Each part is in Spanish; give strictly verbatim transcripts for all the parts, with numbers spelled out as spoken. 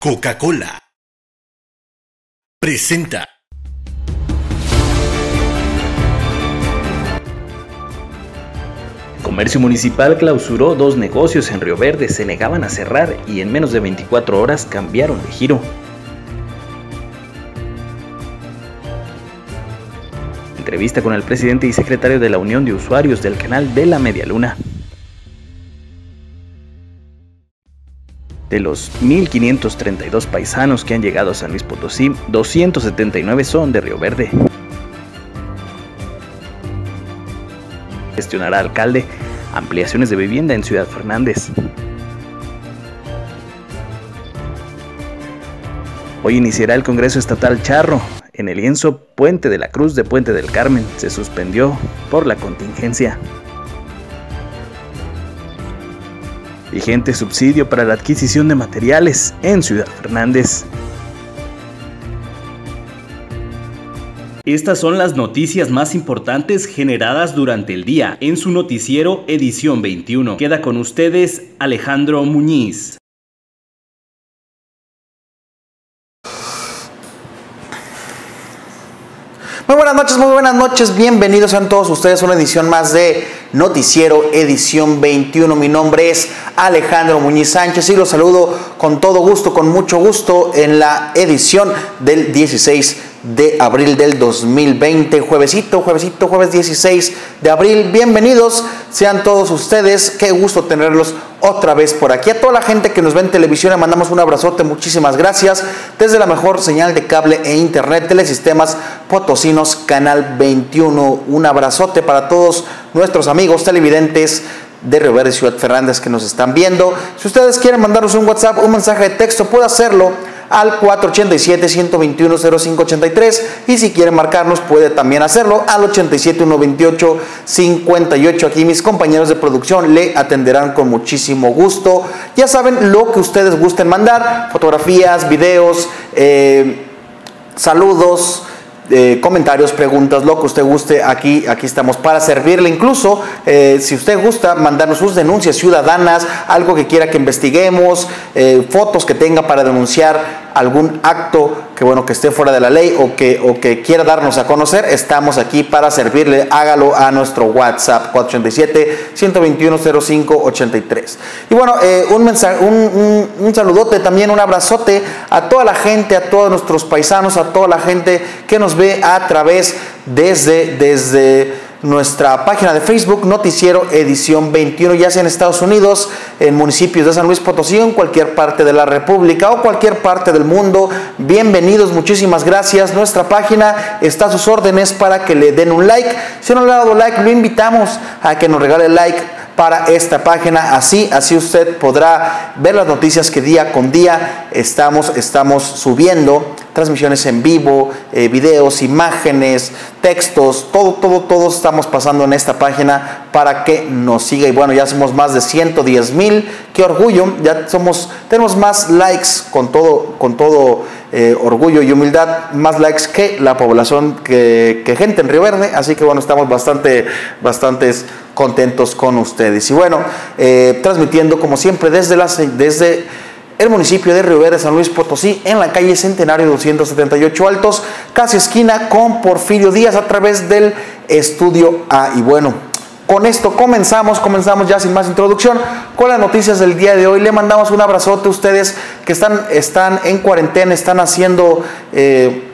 Coca-Cola presenta. Comercio Municipal clausuró dos negocios en Río Verde, se negaban a cerrar y en menos de veinticuatro horas cambiaron de giro. Entrevista con el presidente y secretario de la Unión de Usuarios del Canal de la Media Luna. De los mil quinientos treinta y dos paisanos que han llegado a San Luis Potosí, doscientos setenta y nueve son de Río Verde. Gestionará alcalde ampliaciones de vivienda en Ciudad Fernández. Hoy iniciará el Congreso Estatal Charro. En el lienzo Puente de la Cruz de Puente del Carmen se suspendió por la contingencia. Vigente subsidio para la adquisición de materiales en Ciudad Fernández. Estas son las noticias más importantes generadas durante el día en su noticiero Edición veintiuno. Queda con ustedes Alejandro Muñiz. Muy buenas noches, muy buenas noches, bienvenidos sean todos ustedes a una edición más de Noticiero Edición veintiuno. Mi nombre es Alejandro Muñiz Sánchez y los saludo con todo gusto, con mucho gusto en la edición del dieciséis de abril del dos mil veinte, juevesito, juevesito, jueves dieciséis de abril. Bienvenidos sean todos ustedes, qué gusto tenerlos otra vez por aquí. A toda la gente que nos ve en televisión le mandamos un abrazote, muchísimas gracias, desde la mejor señal de cable e internet, Telesistemas Potosinos Canal veintiuno. Un abrazote para todos nuestros amigos televidentes de Río Verde y Ciudad Fernández que nos están viendo. Si ustedes quieren mandarnos un WhatsApp, un mensaje de texto, puede hacerlo al cuatro ochenta y siete, ciento veintiuno, cero cinco ochenta y tres, y si quieren marcarnos puede también hacerlo al ochenta y siete, ciento veintiocho, cincuenta y ocho. Aquí mis compañeros de producción le atenderán con muchísimo gusto. Ya saben lo que ustedes gusten mandar: fotografías, videos, eh, saludos, Eh, comentarios, preguntas, lo que usted guste, aquí, aquí estamos para servirle. Incluso eh, si usted gusta mandarnos sus denuncias ciudadanas, algo que quiera que investiguemos, eh, fotos que tenga para denunciar algún acto que bueno que esté fuera de la ley o que, o que quiera darnos a conocer, estamos aquí para servirle. Hágalo a nuestro WhatsApp cuatro ochenta y siete, ciento veintiuno, cero cinco ochenta y tres. Y bueno, eh, un, mensaje, un, un, un saludote, también un abrazote a toda la gente, a todos nuestros paisanos, a toda la gente que nos ve a través desde, desde nuestra página de Facebook, Noticiero Edición veintiuno, ya sea en Estados Unidos, en municipios de San Luis Potosí, en cualquier parte de la República o cualquier parte del mundo. Bienvenidos, muchísimas gracias. Nuestra página está a sus órdenes para que le den un like. Si no le ha dado like, lo invitamos a que nos regale like para esta página, así, así usted podrá ver las noticias que día con día estamos, estamos subiendo, transmisiones en vivo, eh, videos, imágenes, textos, todo, todo, todo estamos pasando en esta página para que nos siga. Y bueno, ya somos más de ciento diez mil, qué orgullo, ya somos, tenemos más likes con todo, con todo eh, orgullo y humildad, más likes que la población, que, que gente en Río Verde, así que bueno, estamos bastante, bastantes contentos con ustedes. Y bueno, eh, transmitiendo como siempre desde, la, desde el municipio de Río Verde, San Luis Potosí, en la calle Centenario doscientos setenta y ocho Altos, casi esquina con Porfirio Díaz, a través del Estudio A. Y bueno, con esto comenzamos, comenzamos ya sin más introducción con las noticias del día de hoy. Le mandamos un abrazote a ustedes que están, están en cuarentena, están haciendo... Eh,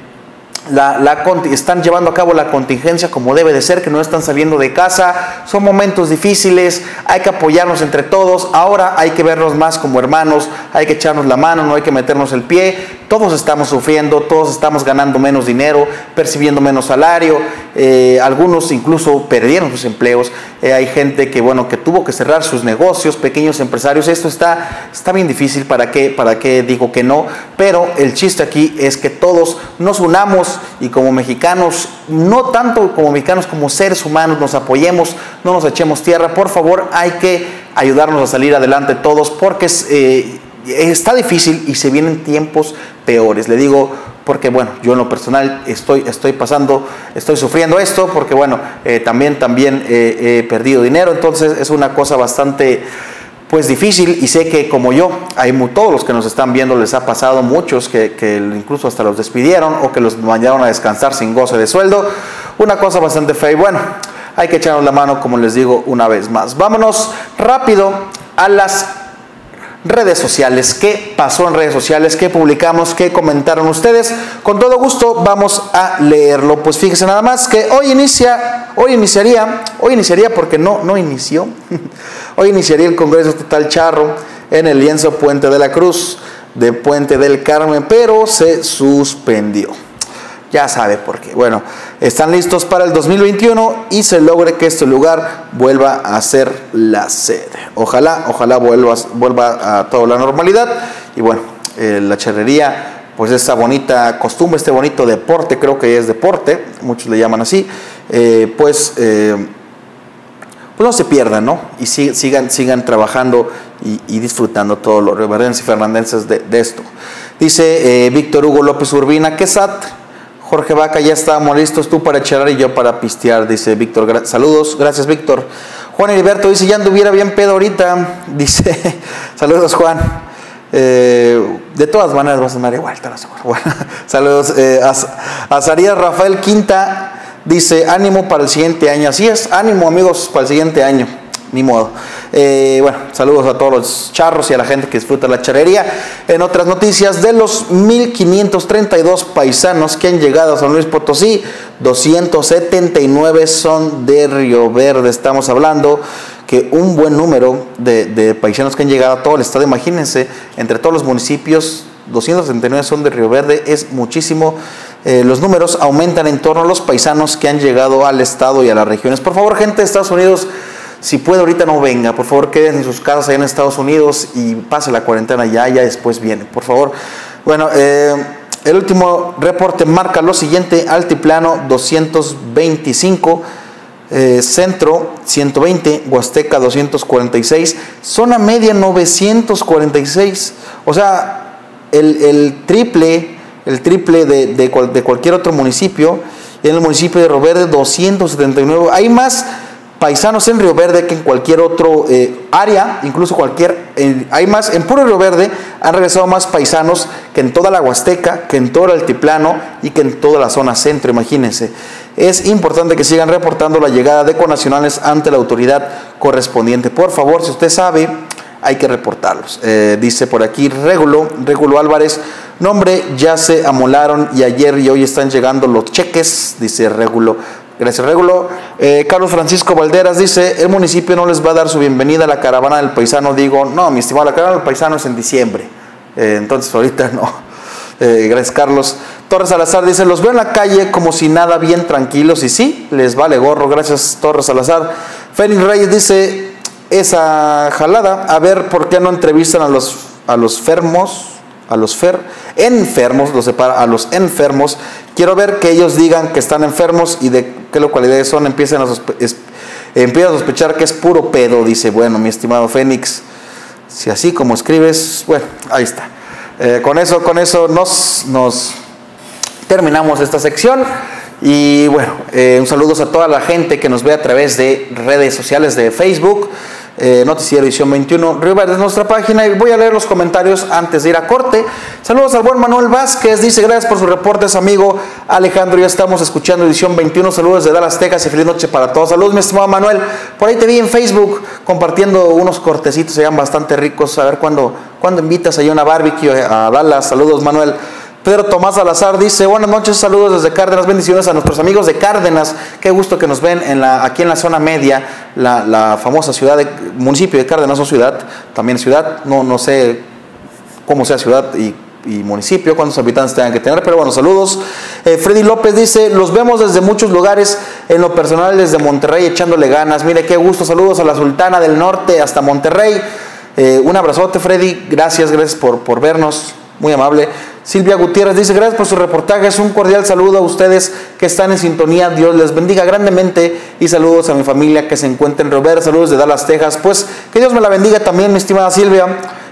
La, la, están llevando a cabo la contingencia como debe de ser, que no están saliendo de casa. Son momentos difíciles, hay que apoyarnos entre todos. Ahora hay que vernos más como hermanos, hay que echarnos la mano, no hay que meternos el pie. Todos estamos sufriendo, todos estamos ganando menos dinero, percibiendo menos salario, eh, algunos incluso perdieron sus empleos. Eh, hay gente que bueno que tuvo que cerrar sus negocios, pequeños empresarios. Esto está, está bien difícil. ¿Para qué? ¿Para qué digo que no? Pero el chiste aquí es que todos nos unamos y como mexicanos, no tanto como mexicanos, como seres humanos, nos apoyemos, no nos echemos tierra. Por favor, hay que ayudarnos a salir adelante todos, porque eh, está difícil y se vienen tiempos peores. Le digo porque bueno, yo en lo personal estoy, estoy pasando, estoy sufriendo esto, porque bueno, eh, también, también eh, he perdido dinero. Entonces es una cosa bastante pues difícil, y sé que como yo, hay todos los que nos están viendo les ha pasado, muchos que, que incluso hasta los despidieron o que los mandaron a descansar sin goce de sueldo, una cosa bastante fea. Y bueno, hay que echarnos la mano, como les digo una vez más. Vámonos rápido a las redes sociales. ¿Qué pasó en redes sociales? ¿Qué publicamos? ¿Qué comentaron ustedes? Con todo gusto vamos a leerlo. Pues fíjense nada más que hoy inicia, hoy iniciaría, hoy iniciaría porque no, no inició. Hoy iniciaría el Congreso Estatal Charro en el lienzo Puente de la Cruz de Puente del Carmen, pero se suspendió. Ya sabe por qué. Bueno, están listos para el dos mil veintiuno y se logre que este lugar vuelva a ser la sede. Ojalá, ojalá vuelva, vuelva a toda la normalidad. Y bueno, eh, la charrería, pues esta bonita costumbre, este bonito deporte, creo que es deporte, muchos le llaman así, eh, pues, eh, pues no se pierdan, ¿no? Y sig sigan, sigan trabajando y, y disfrutando todos los rioverdenses y fernandenses de, de esto. Dice eh, Víctor Hugo López Urbina, ¿qué S A T? Jorge Vaca, ya estábamos listos, tú para charlar y yo para pistear, dice Víctor. Gra saludos, gracias Víctor. Juan Heriberto dice, ya anduviera bien pedo ahorita, dice, saludos Juan. Eh, de todas maneras vas a andar igual, te lo aseguro. Bueno, saludos. Eh, a, a Zarías Rafael Quinta dice, ánimo para el siguiente año. Así es, ánimo amigos para el siguiente año. Ni modo. Eh, bueno, saludos a todos los charros y a la gente que disfruta la charrería. En otras noticias, de los mil quinientos treinta y dos paisanos que han llegado a San Luis Potosí, doscientos setenta y nueve son de Río Verde. Estamos hablando que un buen número de, de paisanos que han llegado a todo el estado, imagínense, entre todos los municipios, doscientos setenta y nueve son de Río Verde, es muchísimo. Eh, los números aumentan en torno a los paisanos que han llegado al estado y a las regiones. Por favor, gente de Estados Unidos, si puede ahorita no venga, por favor queden en sus casas allá en Estados Unidos y pase la cuarentena ya, ya después viene, por favor. Bueno, eh, el último reporte marca lo siguiente: Altiplano doscientos veinticinco, eh, Centro ciento veinte, Huasteca doscientos cuarenta y seis, Zona Media novecientos cuarenta y seis, o sea, el, el triple, el triple de, de, cual, de cualquier otro municipio. Y en el municipio de Río Verde doscientos setenta y nueve, hay más paisanos en Río Verde que en cualquier otro eh, área, incluso cualquier, eh, hay más, en puro Río Verde han regresado más paisanos que en toda la Huasteca, que en todo el altiplano y que en toda la zona centro, imagínense. Es importante que sigan reportando la llegada de conacionales ante la autoridad correspondiente. Por favor, si usted sabe, hay que reportarlos. Eh, dice por aquí Régulo, Régulo Álvarez, nombre, ya se amolaron y ayer y hoy están llegando los cheques, dice Régulo. Gracias, Régulo. Eh, Carlos Francisco Valderas dice, el municipio no les va a dar su bienvenida a la caravana del paisano. Digo, no, mi estimado, la caravana del paisano es en diciembre. Eh, entonces, ahorita no. Eh, gracias, Carlos. Torres Salazar dice, los veo en la calle como si nada, bien tranquilos. Y sí, les vale gorro. Gracias, Torres Salazar. Félix Reyes dice, esa jalada, a ver por qué no entrevistan a los, a los fermos. A los fer, enfermos, los separa, a los enfermos. Quiero ver que ellos digan que están enfermos y de qué localidades son. Empiezan a, sospe es, empiezan a sospechar que es puro pedo, dice. Bueno, mi estimado Fénix, si así como escribes, bueno, ahí está. Eh, con eso, con eso nos, nos terminamos esta sección. Y bueno, eh, un saludo a toda la gente que nos ve a través de redes sociales de Facebook. Eh, Noticiero Edición veintiuno, Río Verde es nuestra página, y voy a leer los comentarios antes de ir a corte. Saludos al buen Manuel Vázquez, dice, gracias por sus reportes, amigo Alejandro, ya estamos escuchando Edición veintiuno, saludos de Dallas, Texas, y feliz noche para todos. Saludos, mi estimado Manuel, por ahí te vi en Facebook compartiendo unos cortecitos, se llaman bastante ricos, a ver cuándo cuando invitas ahí a una barbecue a Dallas. Saludos, Manuel. Pedro Tomás Salazar dice, buenas noches, saludos desde Cárdenas, bendiciones a nuestros amigos de Cárdenas, qué gusto que nos ven en la, aquí en la zona media, la, la famosa ciudad, de, municipio de Cárdenas o ciudad, también ciudad, no, no sé cómo sea ciudad y, y municipio, cuántos habitantes tengan que tener, pero bueno, saludos. eh, Freddy López dice, los vemos desde muchos lugares, en lo personal desde Monterrey echándole ganas, mire qué gusto, saludos a la Sultana del Norte hasta Monterrey, eh, un abrazote Freddy, gracias, gracias por, por vernos. Muy amable. Silvia Gutiérrez dice, gracias por su reportaje, es un cordial saludo a ustedes que están en sintonía, Dios les bendiga grandemente, y saludos a mi familia que se encuentra en Río Verde, saludos de Dallas, Texas, pues que Dios me la bendiga también, mi estimada Silvia,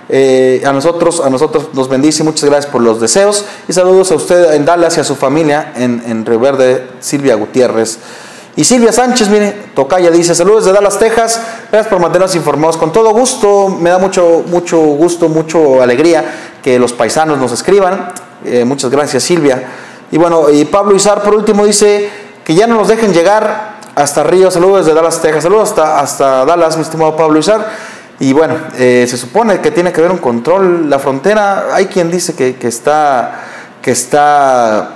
eh, a nosotros, a nosotros nos bendice, muchas gracias por los deseos, y saludos a usted en Dallas y a su familia en, en Río Verde, Silvia Gutiérrez. Y Silvia Sánchez, mire, tocaya, dice, saludos de Dallas, Texas, gracias por mantenernos informados. Con todo gusto, me da mucho, mucho gusto, mucho alegría que los paisanos nos escriban. Eh, muchas gracias, Silvia. Y bueno, y Pablo Izar por último dice que ya no nos dejen llegar hasta Río. Saludos desde Dallas, Texas. Saludos hasta, hasta Dallas, mi estimado Pablo Izar. Y bueno, eh, se supone que tiene que haber un control. La frontera, hay quien dice que, que está, que está,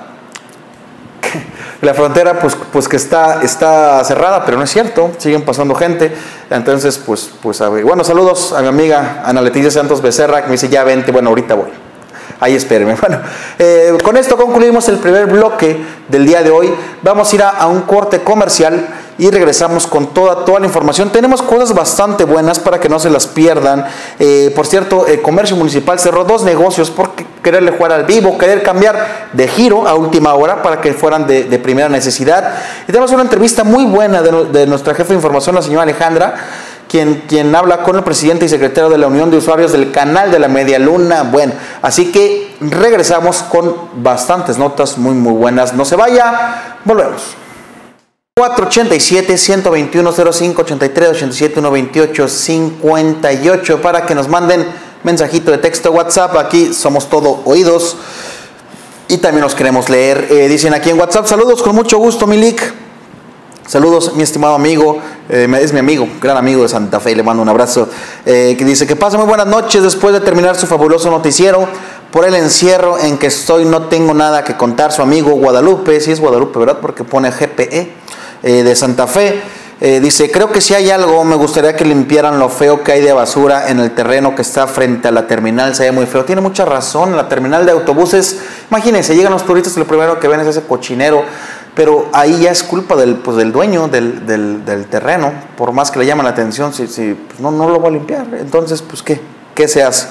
que la frontera pues, pues que está, está cerrada, pero no es cierto, siguen pasando gente. Entonces, pues, pues, a ver. Bueno, saludos a mi amiga Ana Leticia Santos Becerra, que me dice, ya vente, bueno, ahorita voy. Ahí espérenme. Bueno, eh, con esto concluimos el primer bloque del día de hoy. Vamos a ir a, a un corte comercial y regresamos con toda, toda la información. Tenemos cosas bastante buenas para que no se las pierdan. Eh, por cierto, el Comercio Municipal cerró dos negocios por quererle jugar al vivo, querer cambiar de giro a última hora para que fueran de, de primera necesidad. Y tenemos una entrevista muy buena de, de nuestra jefa de información, la señora Alejandra, Quien, quien habla con el presidente y secretario de la Unión de Usuarios del Canal de la Media Luna. Bueno, así que regresamos con bastantes notas muy muy buenas. No se vaya, volvemos. cuatro ochenta y siete, ciento veintiuno, cero cinco ochenta y tres, ochenta y siete, ciento veintiocho, cincuenta y ocho para que nos manden mensajito de texto, WhatsApp. Aquí somos todo oídos y también los queremos leer. Eh, dicen aquí en WhatsApp, saludos con mucho gusto, Milik. Saludos, mi estimado amigo, eh, es mi amigo, gran amigo de Santa Fe, le mando un abrazo, eh, que dice que pasa muy buenas noches después de terminar su fabuloso noticiero. Por el encierro en que estoy no tengo nada que contar. Su amigo Guadalupe, sí es Guadalupe, ¿verdad? Porque pone G P E, eh, de Santa Fe. Eh, dice, creo que si hay algo, me gustaría que limpiaran lo feo que hay de basura en el terreno que está frente a la terminal, se ve muy feo. Tiene mucha razón, la terminal de autobuses, imagínense, llegan los turistas y lo primero que ven es ese cochinero. Pero ahí ya es culpa del, pues, del dueño del, del, del terreno, por más que le llamen la atención, si, si pues no, no lo va a limpiar. Entonces, pues, ¿qué, qué se hace?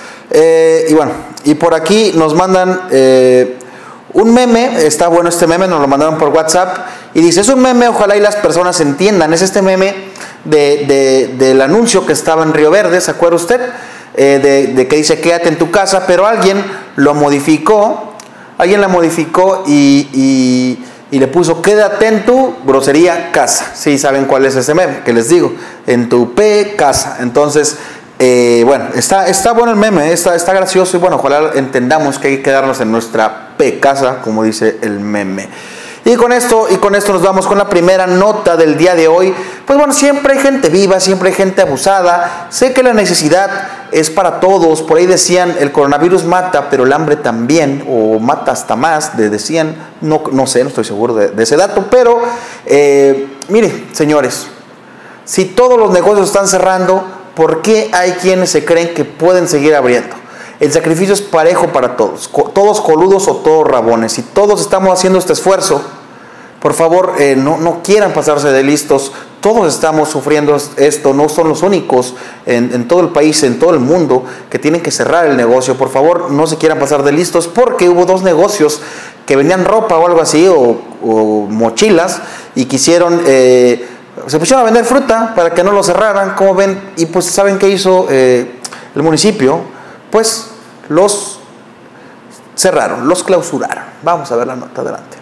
Eh, y bueno, y por aquí nos mandan eh, un meme, está bueno este meme, nos lo mandaron por WhatsApp, y dice, es un meme, ojalá y las personas entiendan, es este meme de, de, del anuncio que estaba en Río Verde, ¿se acuerda usted? Eh, de, de que dice, quédate en tu casa, pero alguien lo modificó, alguien la modificó y... y y le puso, quédate en tu grosería casa. Sí, saben cuál es ese meme que les digo, en tu P casa. Entonces, eh, bueno, está, está bueno el meme, está, está gracioso y bueno, ojalá entendamos que hay que quedarnos en nuestra P casa, como dice el meme. Y con esto, y con esto nos vamos con la primera nota del día de hoy. Pues bueno, siempre hay gente viva, siempre hay gente abusada. Sé que la necesidad es para todos. Por ahí decían, el coronavirus mata, pero el hambre también, o mata hasta más, de, decían, no, no sé, no estoy seguro de, de ese dato, pero eh, mire, señores, si todos los negocios están cerrando, ¿por qué hay quienes se creen que pueden seguir abriendo? El sacrificio es parejo para todos, todos coludos o todos rabones. Si todos estamos haciendo este esfuerzo, por favor, eh, no, no quieran pasarse de listos. Todos estamos sufriendo esto, no son los únicos en, en todo el país, en todo el mundo, que tienen que cerrar el negocio. Por favor, no se quieran pasar de listos, porque hubo dos negocios que vendían ropa o algo así, o, o mochilas, y quisieron, eh, se pusieron a vender fruta para que no lo cerraran, como ven, y pues ¿saben qué hizo eh, el municipio? Pues los cerraron, los clausuraron. Vamos a ver la nota, adelante.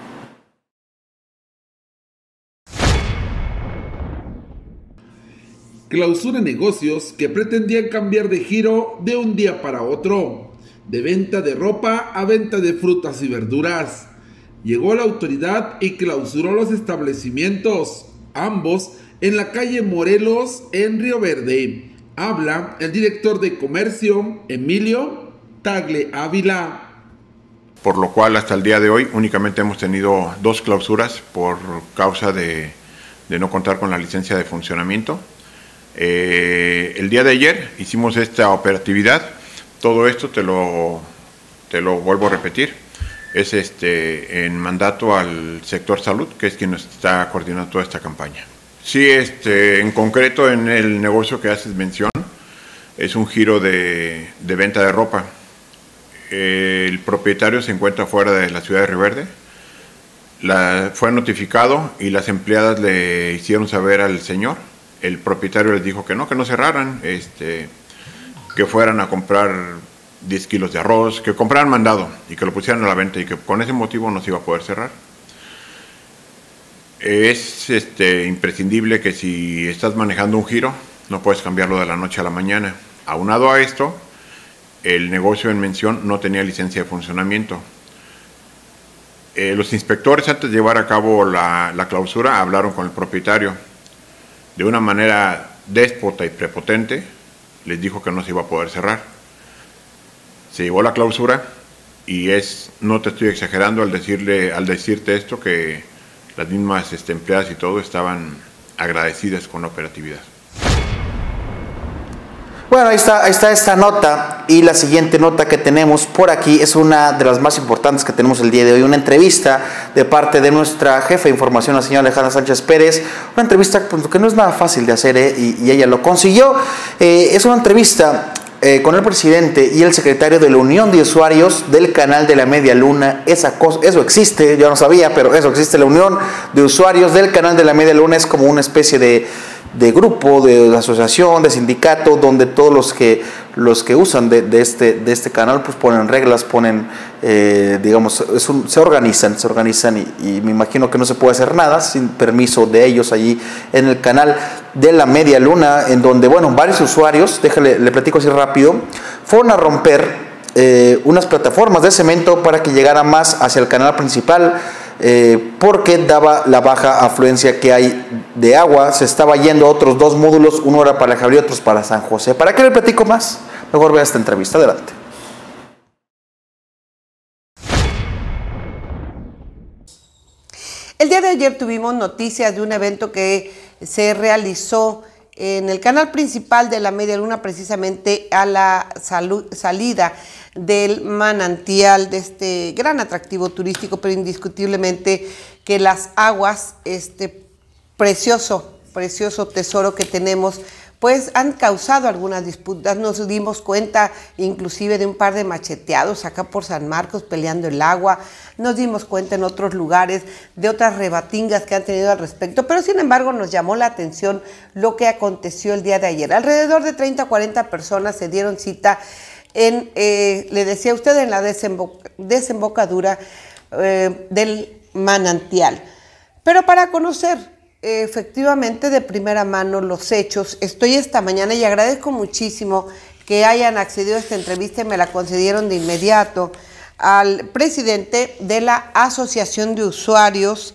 Clausura negocios que pretendían cambiar de giro de un día para otro, de venta de ropa a venta de frutas y verduras. Llegó la autoridad y clausuró los establecimientos, ambos en la calle Morelos, en Río Verde. Habla el director de comercio, Emilio Tagle Ávila. Por lo cual hasta el día de hoy únicamente hemos tenido dos clausuras por causa de, de no contar con la licencia de funcionamiento. Eh, el día de ayer hicimos esta operatividad. Todo esto te lo, te lo vuelvo a repetir, es este en mandato al sector salud, que es quien nos está coordinando toda esta campaña. Sí, este, en concreto en el negocio que haces mención, es un giro de, de venta de ropa. El propietario se encuentra fuera de la ciudad de Río Verde. La, fue notificado y las empleadas le hicieron saber al señor. El propietario les dijo que no, que no cerraran, este, que fueran a comprar diez kilos de arroz, que compraran mandado y que lo pusieran a la venta y que con ese motivo no se iba a poder cerrar. Es este, imprescindible que si estás manejando un giro, no puedes cambiarlo de la noche a la mañana. Aunado a esto, el negocio en mención no tenía licencia de funcionamiento. Eh, los inspectores, antes de llevar a cabo la, la clausura, hablaron con el propietario. De una manera déspota y prepotente, les dijo que no se iba a poder cerrar. Se llevó la clausura y es, no te estoy exagerando al decirle, al decirte esto, que las mismas este, empleadas y todo estaban agradecidas con la operatividad. Bueno, ahí está, ahí está esta nota, y la siguiente nota que tenemos por aquí es una de las más importantes que tenemos el día de hoy, una entrevista de parte de nuestra jefa de información, la señora Alejandra Sánchez Pérez, una entrevista pues, que no es nada fácil de hacer, ¿eh? y, y ella lo consiguió. Eh, es una entrevista eh, con el presidente y el secretario de la Unión de Usuarios del Canal de la Media Luna. Esa cosa, eso existe, yo no sabía, pero eso existe, la Unión de Usuarios del Canal de la Media Luna es como una especie de de grupo, de asociación, de sindicato, donde todos los que los que usan de, de este de este canal pues ponen reglas, ponen eh, digamos, es un, se organizan, se organizan y, y me imagino que no se puede hacer nada sin permiso de ellos allí en el Canal de la Media Luna, en donde, bueno, varios usuarios, déjale, le platico así rápido, fueron a romper eh, unas plataformas de cemento para que llegara más hacia el canal principal. Eh, porque daba la baja afluencia que hay de agua, se estaba yendo a otros dos módulos, uno era para Javier y otros para San José. ¿Para qué le platico más? Mejor vea esta entrevista, adelante. El día de ayer tuvimos noticias de un evento que se realizó en el canal principal de la Media Luna, precisamente a la salida del manantial, de este gran atractivo turístico, pero indiscutiblemente que las aguas, este precioso, precioso tesoro que tenemos, pues han causado algunas disputas. Nos dimos cuenta inclusive de un par de macheteados acá por San Marcos peleando el agua. Nos dimos cuenta en otros lugares de otras rebatingas que han tenido al respecto, pero sin embargo nos llamó la atención lo que aconteció el día de ayer. Alrededor de treinta a cuarenta personas se dieron cita en, eh, le decía a usted, en la desemboc desembocadura eh, del manantial. Pero para conocer eh, efectivamente de primera mano los hechos, estoy esta mañana y agradezco muchísimo que hayan accedido a esta entrevista y me la concedieron de inmediato, al presidente de la Asociación de Usuarios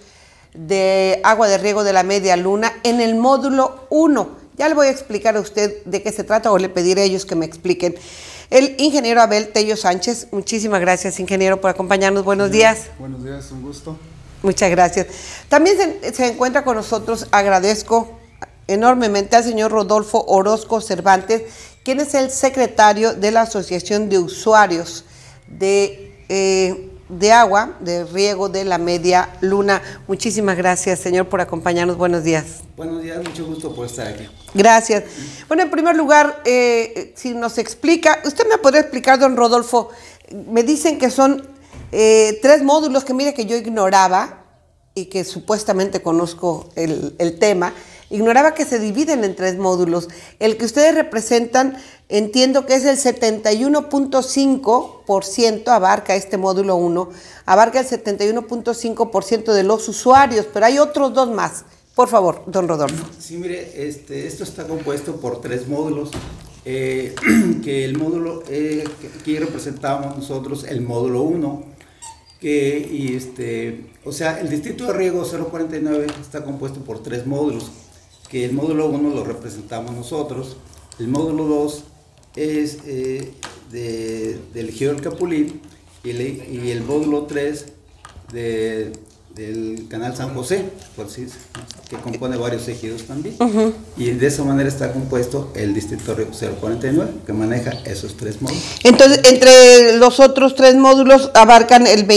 de Agua de Riego de la Media Luna en el módulo uno. Ya le voy a explicar a usted de qué se trata, o le pediré a ellos que me expliquen. El ingeniero Abel Tello Sánchez, muchísimas gracias, ingeniero, por acompañarnos. Buenos días. Buenos días, un gusto. Muchas gracias. También se, se encuentra con nosotros, agradezco enormemente al señor Rodolfo Orozco Cervantes, quien es el secretario de la Asociación de Usuarios de Eh, de agua, de riego de la Media Luna. Muchísimas gracias, señor, por acompañarnos. Buenos días. Buenos días, mucho gusto por estar aquí. Gracias. Bueno, en primer lugar, eh, si nos explica, usted me podría explicar, don Rodolfo, me dicen que son eh, tres módulos que mire que yo ignoraba y que supuestamente conozco el, el tema, ignoraba que se dividen en tres módulos. El que ustedes representan, entiendo que es el setenta y uno punto cinco por ciento, abarca este módulo uno, abarca el setenta y uno punto cinco por ciento de los usuarios, pero hay otros dos más. Por favor, don Rodolfo. Sí, mire, este, esto está compuesto por tres módulos, eh, que el módulo eh, que aquí representamos nosotros, el módulo uno, que, y este, o sea, el distrito de riego cero cuarenta y nueve está compuesto por tres módulos, que el módulo uno lo representamos nosotros, el módulo dos es eh, de, del Ejido del Capulín y el, y el módulo tres de, del Canal San José, por decir, que compone varios ejidos también. Uh-huh. Y de esa manera está compuesto el distrito de riego cero cuarenta y nueve, que maneja esos tres módulos. Entonces, entre los otros tres módulos abarcan el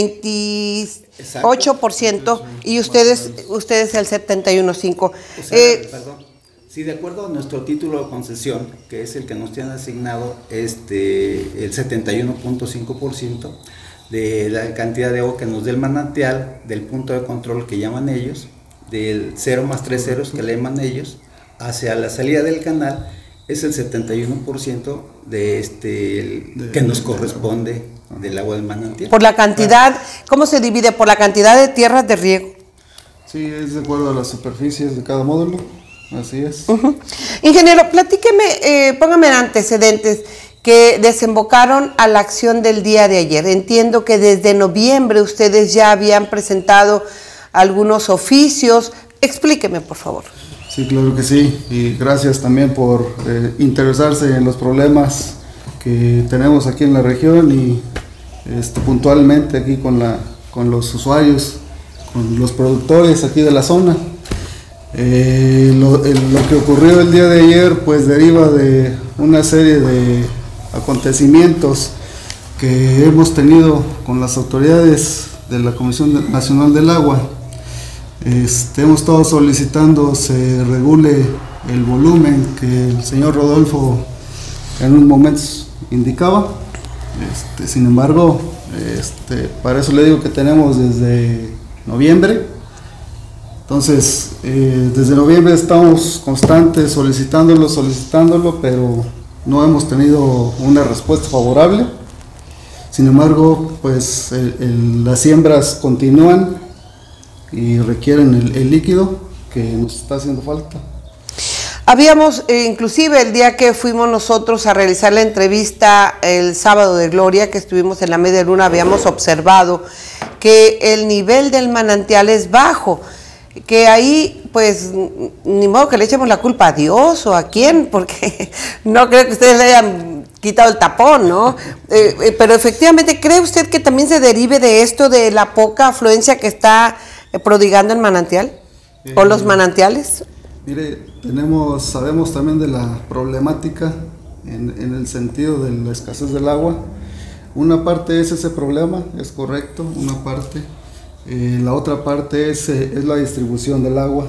veintiocho por ciento. Exacto. Y ustedes ustedes el setenta y uno punto cinco por ciento. O sea, eh, perdón. Sí, de acuerdo a nuestro título de concesión, que es el que nos tiene asignado, este, el setenta y uno punto cinco por ciento de la cantidad de agua que nos dé el manantial, del punto de control que llaman ellos, del cero más tres ceros que le llaman ellos, hacia la salida del canal, es el setenta y uno por ciento de este, el, que nos corresponde del agua del manantial. Por la cantidad, ¿cómo se divide? Por la cantidad de tierras de riego. Sí, es de acuerdo a las superficies de cada módulo, así es. Uh-huh. Ingeniero, platíqueme, eh, póngame antecedentes que desembocaron a la acción del día de ayer. Entiendo que desde noviembre ustedes ya habían presentado algunos oficios. Explíqueme, por favor. Sí, claro que sí, y gracias también por eh, interesarse en los problemas que tenemos aquí en la región y este, puntualmente aquí con, la, con los usuarios, con los productores aquí de la zona. Eh, lo, el, lo que ocurrió el día de ayer pues deriva de una serie de acontecimientos que hemos tenido con las autoridades de la Comisión Nacional del Agua. Este, hemos estado solicitando se regule el volumen que el señor Rodolfo en un momento indicaba. Este, sin embargo, este, para eso le digo que tenemos desde noviembre. Entonces, eh, desde noviembre estamos constantes solicitándolo, solicitándolo, pero no hemos tenido una respuesta favorable. Sin embargo, pues el, el, las siembras continúan y requieren el, el líquido que nos está haciendo falta. Habíamos, eh, inclusive el día que fuimos nosotros a realizar la entrevista el sábado de Gloria, que estuvimos en la media luna, habíamos observado que el nivel del manantial es bajo, que ahí pues ni modo que le echemos la culpa a Dios o a quién, porque no creo que ustedes le hayan quitado el tapón, ¿no? Eh, eh, pero efectivamente, ¿cree usted que también se derive de esto, de la poca afluencia que está prodigando el manantial eh, o los manantiales? Mire, tenemos, sabemos también de la problemática en, en el sentido de la escasez del agua. Una parte es ese problema, es correcto, una parte. Eh, la otra parte es, eh, es la distribución del agua.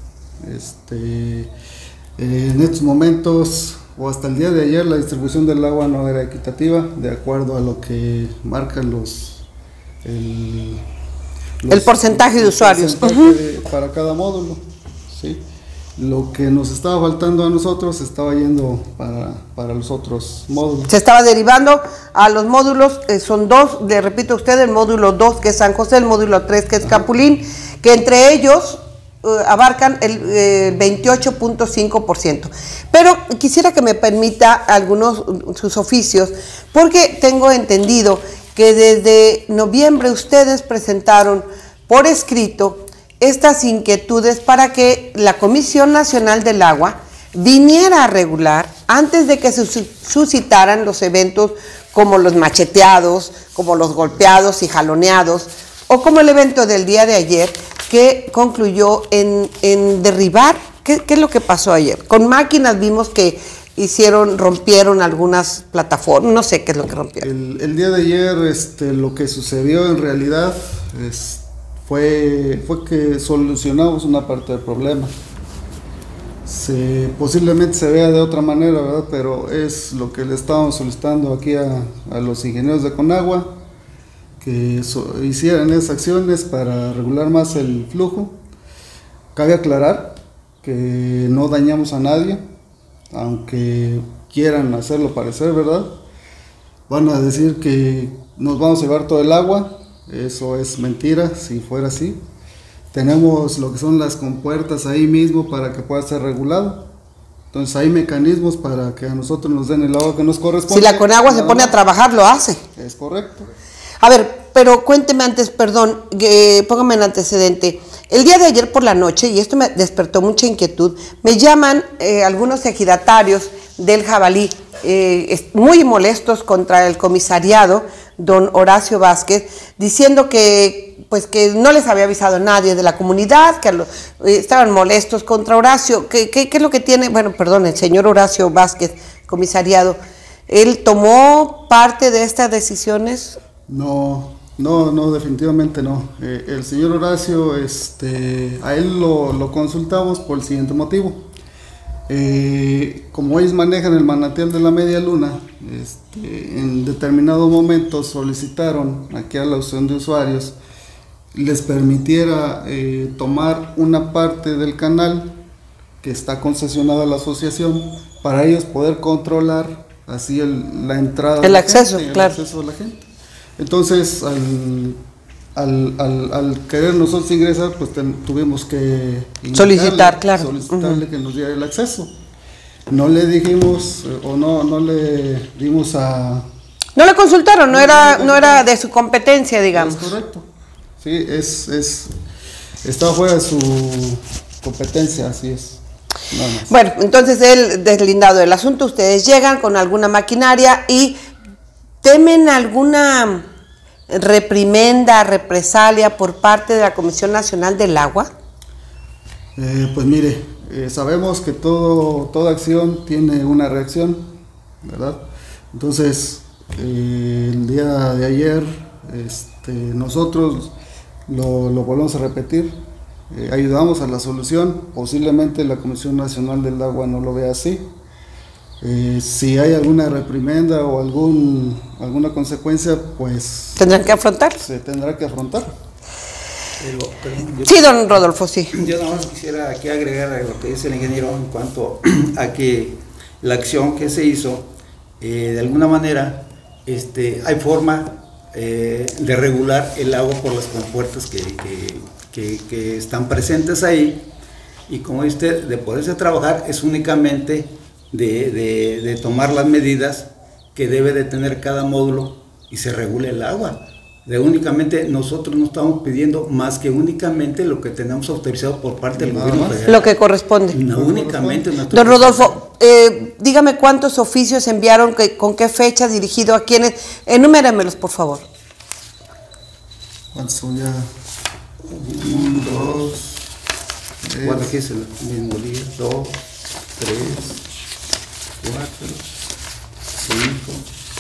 Este, eh, en estos momentos, o hasta el día de ayer, la distribución del agua no era equitativa, de acuerdo a lo que marcan los... El, Los, el porcentaje de usuarios porcentaje de, para cada módulo, ¿sí? Lo que nos estaba faltando a nosotros estaba yendo para, para los otros módulos. Se estaba derivando a los módulos, eh, son dos, le repito a usted, el módulo dos que es San José, el módulo tres que es Ajá. Capulín, que entre ellos eh, abarcan el eh, veintiocho punto cinco por ciento. Pero quisiera que me permita algunos sus oficios, porque tengo entendido que desde noviembre ustedes presentaron por escrito estas inquietudes para que la Comisión Nacional del Agua viniera a regular antes de que se suscitaran los eventos como los macheteados, como los golpeados y jaloneados, o como el evento del día de ayer que concluyó en, en derribar. ¿Qué, ¿Qué es lo que pasó ayer? Con máquinas vimos que hicieron, rompieron algunas plataformas, no sé qué es lo que rompieron. El, el día de ayer este, lo que sucedió en realidad es, fue, fue que solucionamos una parte del problema. Se, posiblemente se vea de otra manera, ¿verdad? Pero es lo que le estábamos solicitando aquí a, a los ingenieros de Conagua, que so, hicieran esas acciones para regular más el flujo. Cabe aclarar que no dañamos a nadie, aunque quieran hacerlo parecer, ¿verdad? Van a decir que nos vamos a llevar todo el agua. Eso es mentira, si fuera así. Tenemos lo que son las compuertas ahí mismo para que pueda ser regulado. Entonces hay mecanismos para que a nosotros nos den el agua que nos corresponde. Si la Conagua se pone a trabajar, lo hace. Es correcto. A ver, pero cuénteme antes, perdón, eh, póngame en antecedente. El día de ayer por la noche, y esto me despertó mucha inquietud, me llaman eh, algunos ejidatarios del Jabalí, eh, muy molestos contra el comisariado, don Horacio Vázquez, diciendo que, pues, que no les había avisado a nadie de la comunidad, que lo, eh, estaban molestos contra Horacio. ¿Qué, qué, ¿Qué es lo que tiene? Bueno, perdón, el señor Horacio Vázquez, comisariado, ¿él tomó parte de estas decisiones? No, no, no, definitivamente no. Eh, el señor Horacio, este, a él lo, lo consultamos por el siguiente motivo. Eh, como ellos manejan el manantial de la Media Luna, este, en determinado momento solicitaron aquí a la asociación de usuarios les permitiera eh, tomar una parte del canal que está concesionada a la asociación para ellos poder controlar así el, la entrada, el acceso, gente, claro. el acceso de la gente. Entonces, al al, al, al querer nosotros ingresar, pues ten, tuvimos que solicitar, claro, solicitarle uh-huh. que nos diera el acceso. No le dijimos eh, o no, no le dimos a... No le consultaron, no, no era, no era de su competencia, digamos. Es correcto. Sí, es, es, estaba fuera de su competencia, así es. Bueno, entonces él deslindado del asunto, ustedes llegan con alguna maquinaria y temen alguna reprimenda, represalia por parte de la Comisión Nacional del Agua. Eh, pues mire, eh, sabemos que todo, toda acción tiene una reacción, ¿verdad? Entonces, eh, el día de ayer, este, nosotros lo, lo volvemos a repetir. Eh, ayudamos a la solución, posiblemente la Comisión Nacional del Agua no lo vea así. Eh, si hay alguna reprimenda o algún, alguna consecuencia, pues... ¿Tendrán que afrontar? Se tendrá que afrontar. Pero, pero yo, sí, don Rodolfo, sí. Yo nada más quisiera aquí agregar a lo que dice el ingeniero en cuanto a que la acción que se hizo, eh, de alguna manera, este, hay forma eh, de regular el agua por las compuertas que... que Que, que están presentes ahí, y como dice usted, de poderse trabajar es únicamente de, de, de tomar las medidas que debe de tener cada módulo y se regule el agua. De únicamente nosotros no estamos pidiendo más que únicamente lo que tenemos autorizado por parte del gobierno federal. Lo que corresponde. No únicamente. Don Rodolfo, eh, dígame cuántos oficios enviaron, que, con qué fecha, dirigido a quiénes, enuméramelos por favor. ¿Cuántos son ya? Un, dos, tres, cuatro, ¿qué es el mismo día? Dos, tres, cuatro, cinco,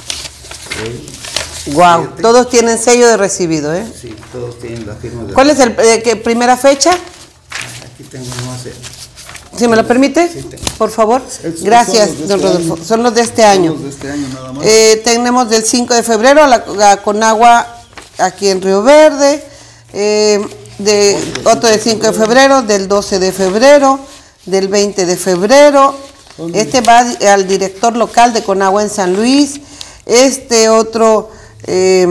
seis. Wow, siete. Todos tienen sello de recibido, ¿eh? Sí, todos tienen la firma de... ¿Cuál es el eh, qué primera fecha? Aquí tengo no hacer. ¿Si me lo permite? Sí, por favor. Es, Gracias, don este Rodolfo. Año. Son los de este año. Son los de este año nada más. Eh, tenemos del cinco de febrero a la, a Conagua aquí en Río Verde. Eh, de, otro del cinco de febrero, del doce de febrero, del veinte de febrero. Este va al director local de Conagua en San Luis. Este otro, eh,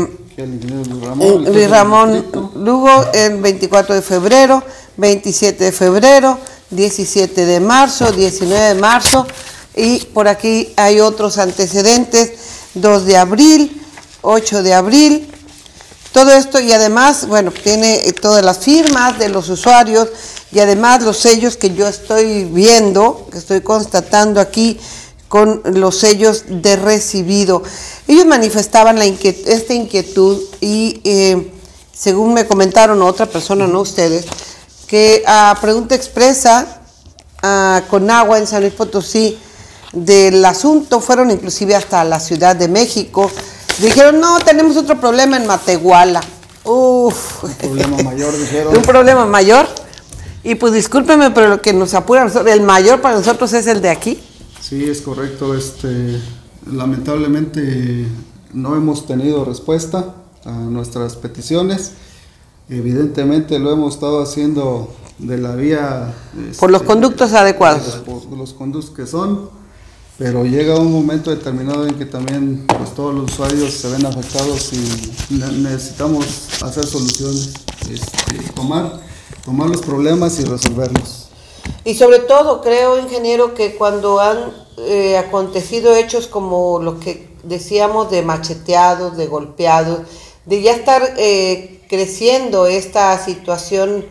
Luis Ramón Lugo, el veinticuatro de febrero, veintisiete de febrero, diecisiete de marzo, diecinueve de marzo. Y por aquí hay otros antecedentes, dos de abril, ocho de abril. Todo esto, y además, bueno, tiene todas las firmas de los usuarios y además los sellos que yo estoy viendo, que estoy constatando aquí con los sellos de recibido. Ellos manifestaban la inquietud, esta inquietud y eh, según me comentaron otra persona, no ustedes, que a pregunta expresa a Conagua en San Luis Potosí del asunto, fueron inclusive hasta la Ciudad de México. Dijeron, no, tenemos otro problema en Matehuala. Uf. Un problema mayor, dijeron. Un problema mayor. Y pues discúlpeme, pero lo que nos apura, el mayor para nosotros es el de aquí. Sí, es correcto. Este, lamentablemente no hemos tenido respuesta a nuestras peticiones. Evidentemente lo hemos estado haciendo de la vía... Por este, los conductos adecuados. Por los conductos que son. Pero llega un momento determinado en que también pues, todos los usuarios se ven afectados y necesitamos hacer soluciones, este, tomar, tomar los problemas y resolverlos. Y sobre todo creo, ingeniero, que cuando han eh, acontecido hechos como lo que decíamos de macheteados, de golpeados, de ya estar eh, creciendo esta situación,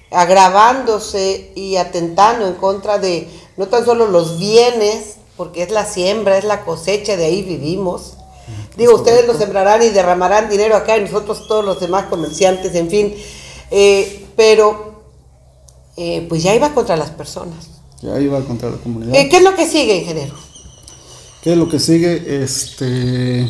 agravándose y atentando en contra de no tan solo los bienes, porque es la siembra, es la cosecha, de ahí vivimos. Digo, ustedes lo sembrarán y derramarán dinero acá y nosotros todos los demás comerciantes, en fin. Eh, pero, eh, pues ya iba contra las personas. Ya iba contra la comunidad. Eh, ¿Qué es lo que sigue, ingeniero? ¿Qué es lo que sigue? Este,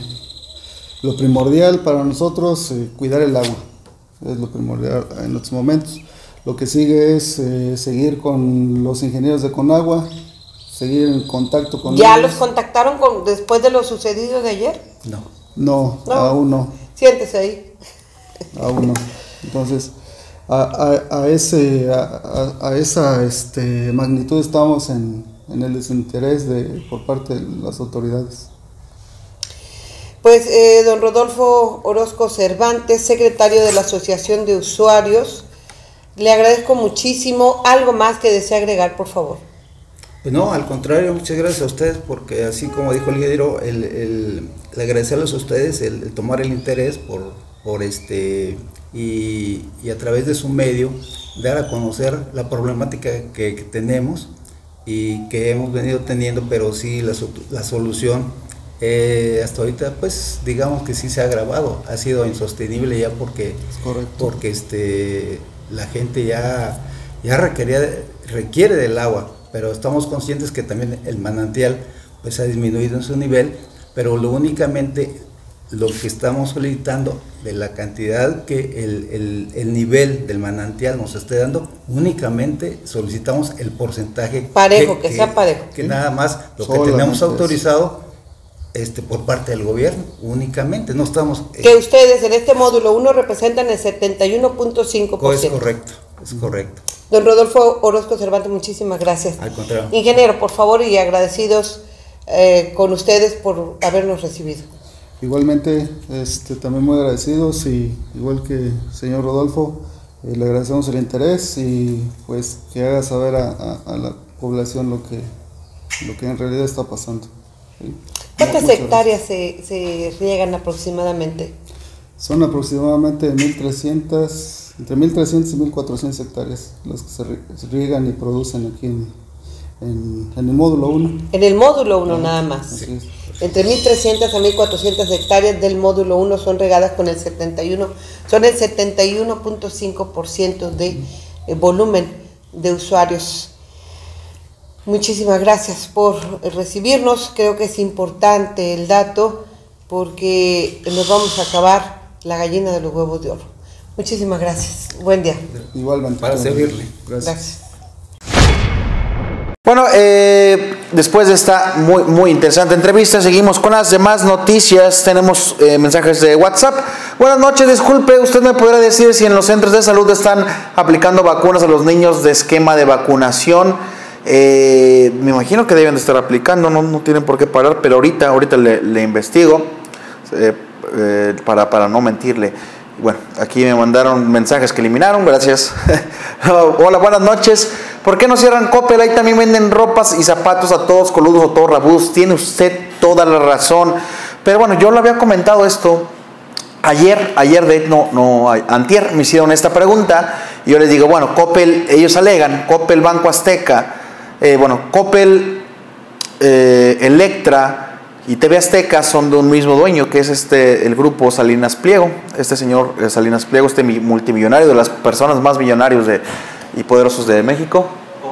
lo primordial para nosotros, eh, cuidar el agua. Es lo primordial en estos momentos. Lo que sigue es eh, seguir con los ingenieros de Conagua, seguir en contacto con ¿Ya ellos. los contactaron con, después de lo sucedido de ayer? No. No, no. aún no. Siéntese ahí. Aún no. Entonces, a, a, a, ese, a, a esa este, magnitud estamos en, en el desinterés de, por parte de las autoridades. Pues eh, don Rodolfo Orozco Cervantes, secretario de la Asociación de Usuarios, le agradezco muchísimo. ¿Algo más que desea agregar, por favor? Pues no, al contrario, muchas gracias a ustedes, porque así como dijo el ingeniero, el, el, el agradecerles a ustedes el, el tomar el interés por, por este y, y a través de su medio dar a conocer la problemática que, que tenemos y que hemos venido teniendo, pero sí la, la solución eh, hasta ahorita, pues digamos que sí se ha agravado, ha sido insostenible ya porque, porque este, la gente ya, ya requería, requiere del agua. Pero estamos conscientes que también el manantial pues ha disminuido en su nivel, pero lo únicamente lo que estamos solicitando de la cantidad que el, el, el nivel del manantial nos esté dando, únicamente solicitamos el porcentaje parejo, que, que, que sea parejo. Que nada más lo que tenemos autorizado este, por parte del gobierno, únicamente, no estamos... Que eh, ustedes en este módulo uno representan el setenta y uno punto cinco por ciento. Es correcto, es correcto. Don Rodolfo Orozco Cervantes, muchísimas gracias. Al contrario. Ingeniero, por favor, y agradecidos eh, con ustedes por habernos recibido. Igualmente, este, también muy agradecidos y igual que el señor Rodolfo, eh, le agradecemos el interés y pues que haga saber a, a, a la población lo que, lo que en realidad está pasando. ¿Sí? ¿Cuántas hectáreas se, se riegan aproximadamente? Son aproximadamente mil trescientas... Entre mil trescientas y mil cuatrocientas hectáreas las que se riegan y producen aquí en, en, en el módulo uno. En el módulo uno nada más. Así es. Entre mil trescientas a mil cuatrocientas hectáreas del módulo uno son regadas con el setenta y uno, son el setenta y uno punto cinco por ciento de eh, volumen de usuarios. Muchísimas gracias por recibirnos. Creo que es importante el dato porque nos vamos a acabar la gallina de los huevos de oro. Muchísimas gracias. Buen día. Igualmente. Para servirle. Gracias. Gracias. Bueno, eh, después de esta muy, muy interesante entrevista, seguimos con las demás noticias. Tenemos eh, mensajes de WhatsApp. Buenas noches, disculpe, ¿usted me podrá decir si en los centros de salud están aplicando vacunas a los niños de esquema de vacunación? Eh, me imagino que deben de estar aplicando, no, no tienen por qué parar, pero ahorita, ahorita le, le investigo eh, eh, para, para no mentirle. Bueno, aquí me mandaron mensajes que eliminaron, gracias. Hola, buenas noches. ¿Por qué no cierran Coppel? Ahí también venden ropas y zapatos a todos coludos o todos rabudos. Tiene usted toda la razón. Pero bueno, yo lo había comentado esto ayer, ayer de no, no, antier me hicieron esta pregunta y yo les digo, bueno, Coppel, ellos alegan, Coppel, Banco Azteca, eh, bueno, Coppel, eh, Electra y T V Azteca son de un mismo dueño, que es este el grupo Salinas Pliego. Este señor eh, Salinas Pliego, este multimillonario, de las personas más millonarios de, y poderosos de México.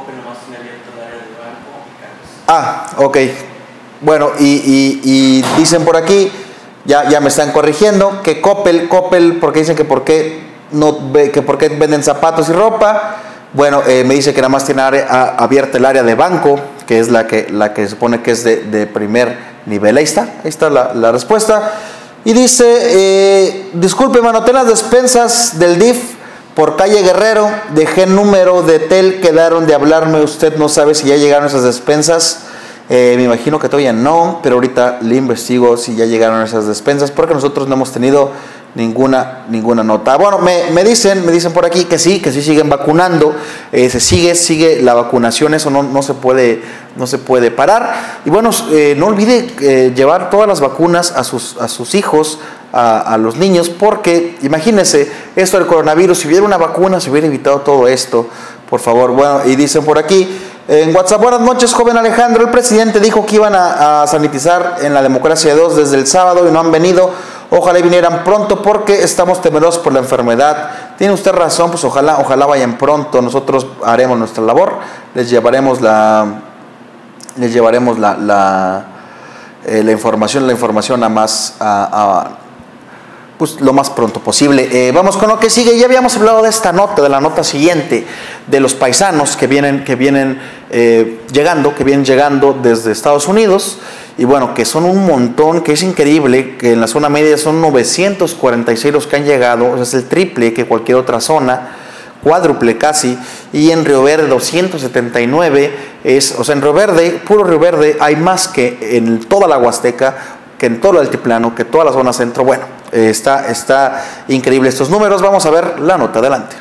Ah, ok. Bueno, y, y, y dicen por aquí, ya, ya me están corrigiendo, que Coppel, Coppel, porque dicen que por qué, no, que por qué venden zapatos y ropa. Bueno, eh, me dice que nada más tiene área, abierta el área de banco, que es la que, la que se supone que es de, de primer nivel. Ahí está, ahí está la, la respuesta. Y dice, eh, disculpe, mano, ten las despensas del D I F por calle Guerrero, dejé número de tel, quedaron de hablarme, usted no sabe si ya llegaron esas despensas. Eh, me imagino que todavía no, pero ahorita le investigo si ya llegaron esas despensas, porque nosotros no hemos tenido ninguna ninguna nota. Bueno, me, me dicen me dicen por aquí que sí, que sí siguen vacunando, eh, se sigue sigue la vacunación, eso no, no se puede no se puede parar. Y bueno, eh, no olvide eh, llevar todas las vacunas a sus a sus hijos, a, a los niños, porque imagínense esto del coronavirus, si hubiera una vacuna se hubiera evitado todo esto, por favor. Bueno, y dicen por aquí en WhatsApp, buenas noches, joven Alejandro, el presidente dijo que iban a, a sanitizar en la democracia dos desde el sábado y no han venido. Ojalá vinieran pronto porque estamos temerosos por la enfermedad. Tiene usted razón, pues ojalá, ojalá vayan pronto. Nosotros haremos nuestra labor, les llevaremos la, les llevaremos la, la, eh, la información, la información a más, a, a, pues lo más pronto posible. Eh, vamos con lo que sigue. Ya habíamos hablado de esta nota, de la nota siguiente, de los paisanos que vienen, que vienen eh, llegando, que vienen llegando desde Estados Unidos. Y bueno, que son un montón, que es increíble, que en la zona media son novecientos cuarenta y seis los que han llegado, o sea, es el triple que cualquier otra zona, cuádruple casi, y en Río Verde doscientos setenta y nueve, es, o sea, en Río Verde, puro Río Verde, hay más que en toda la Huasteca, que en todo el altiplano, que toda la zona centro. Bueno, eh, está, está increíble estos números. Vamos a ver la nota, adelante.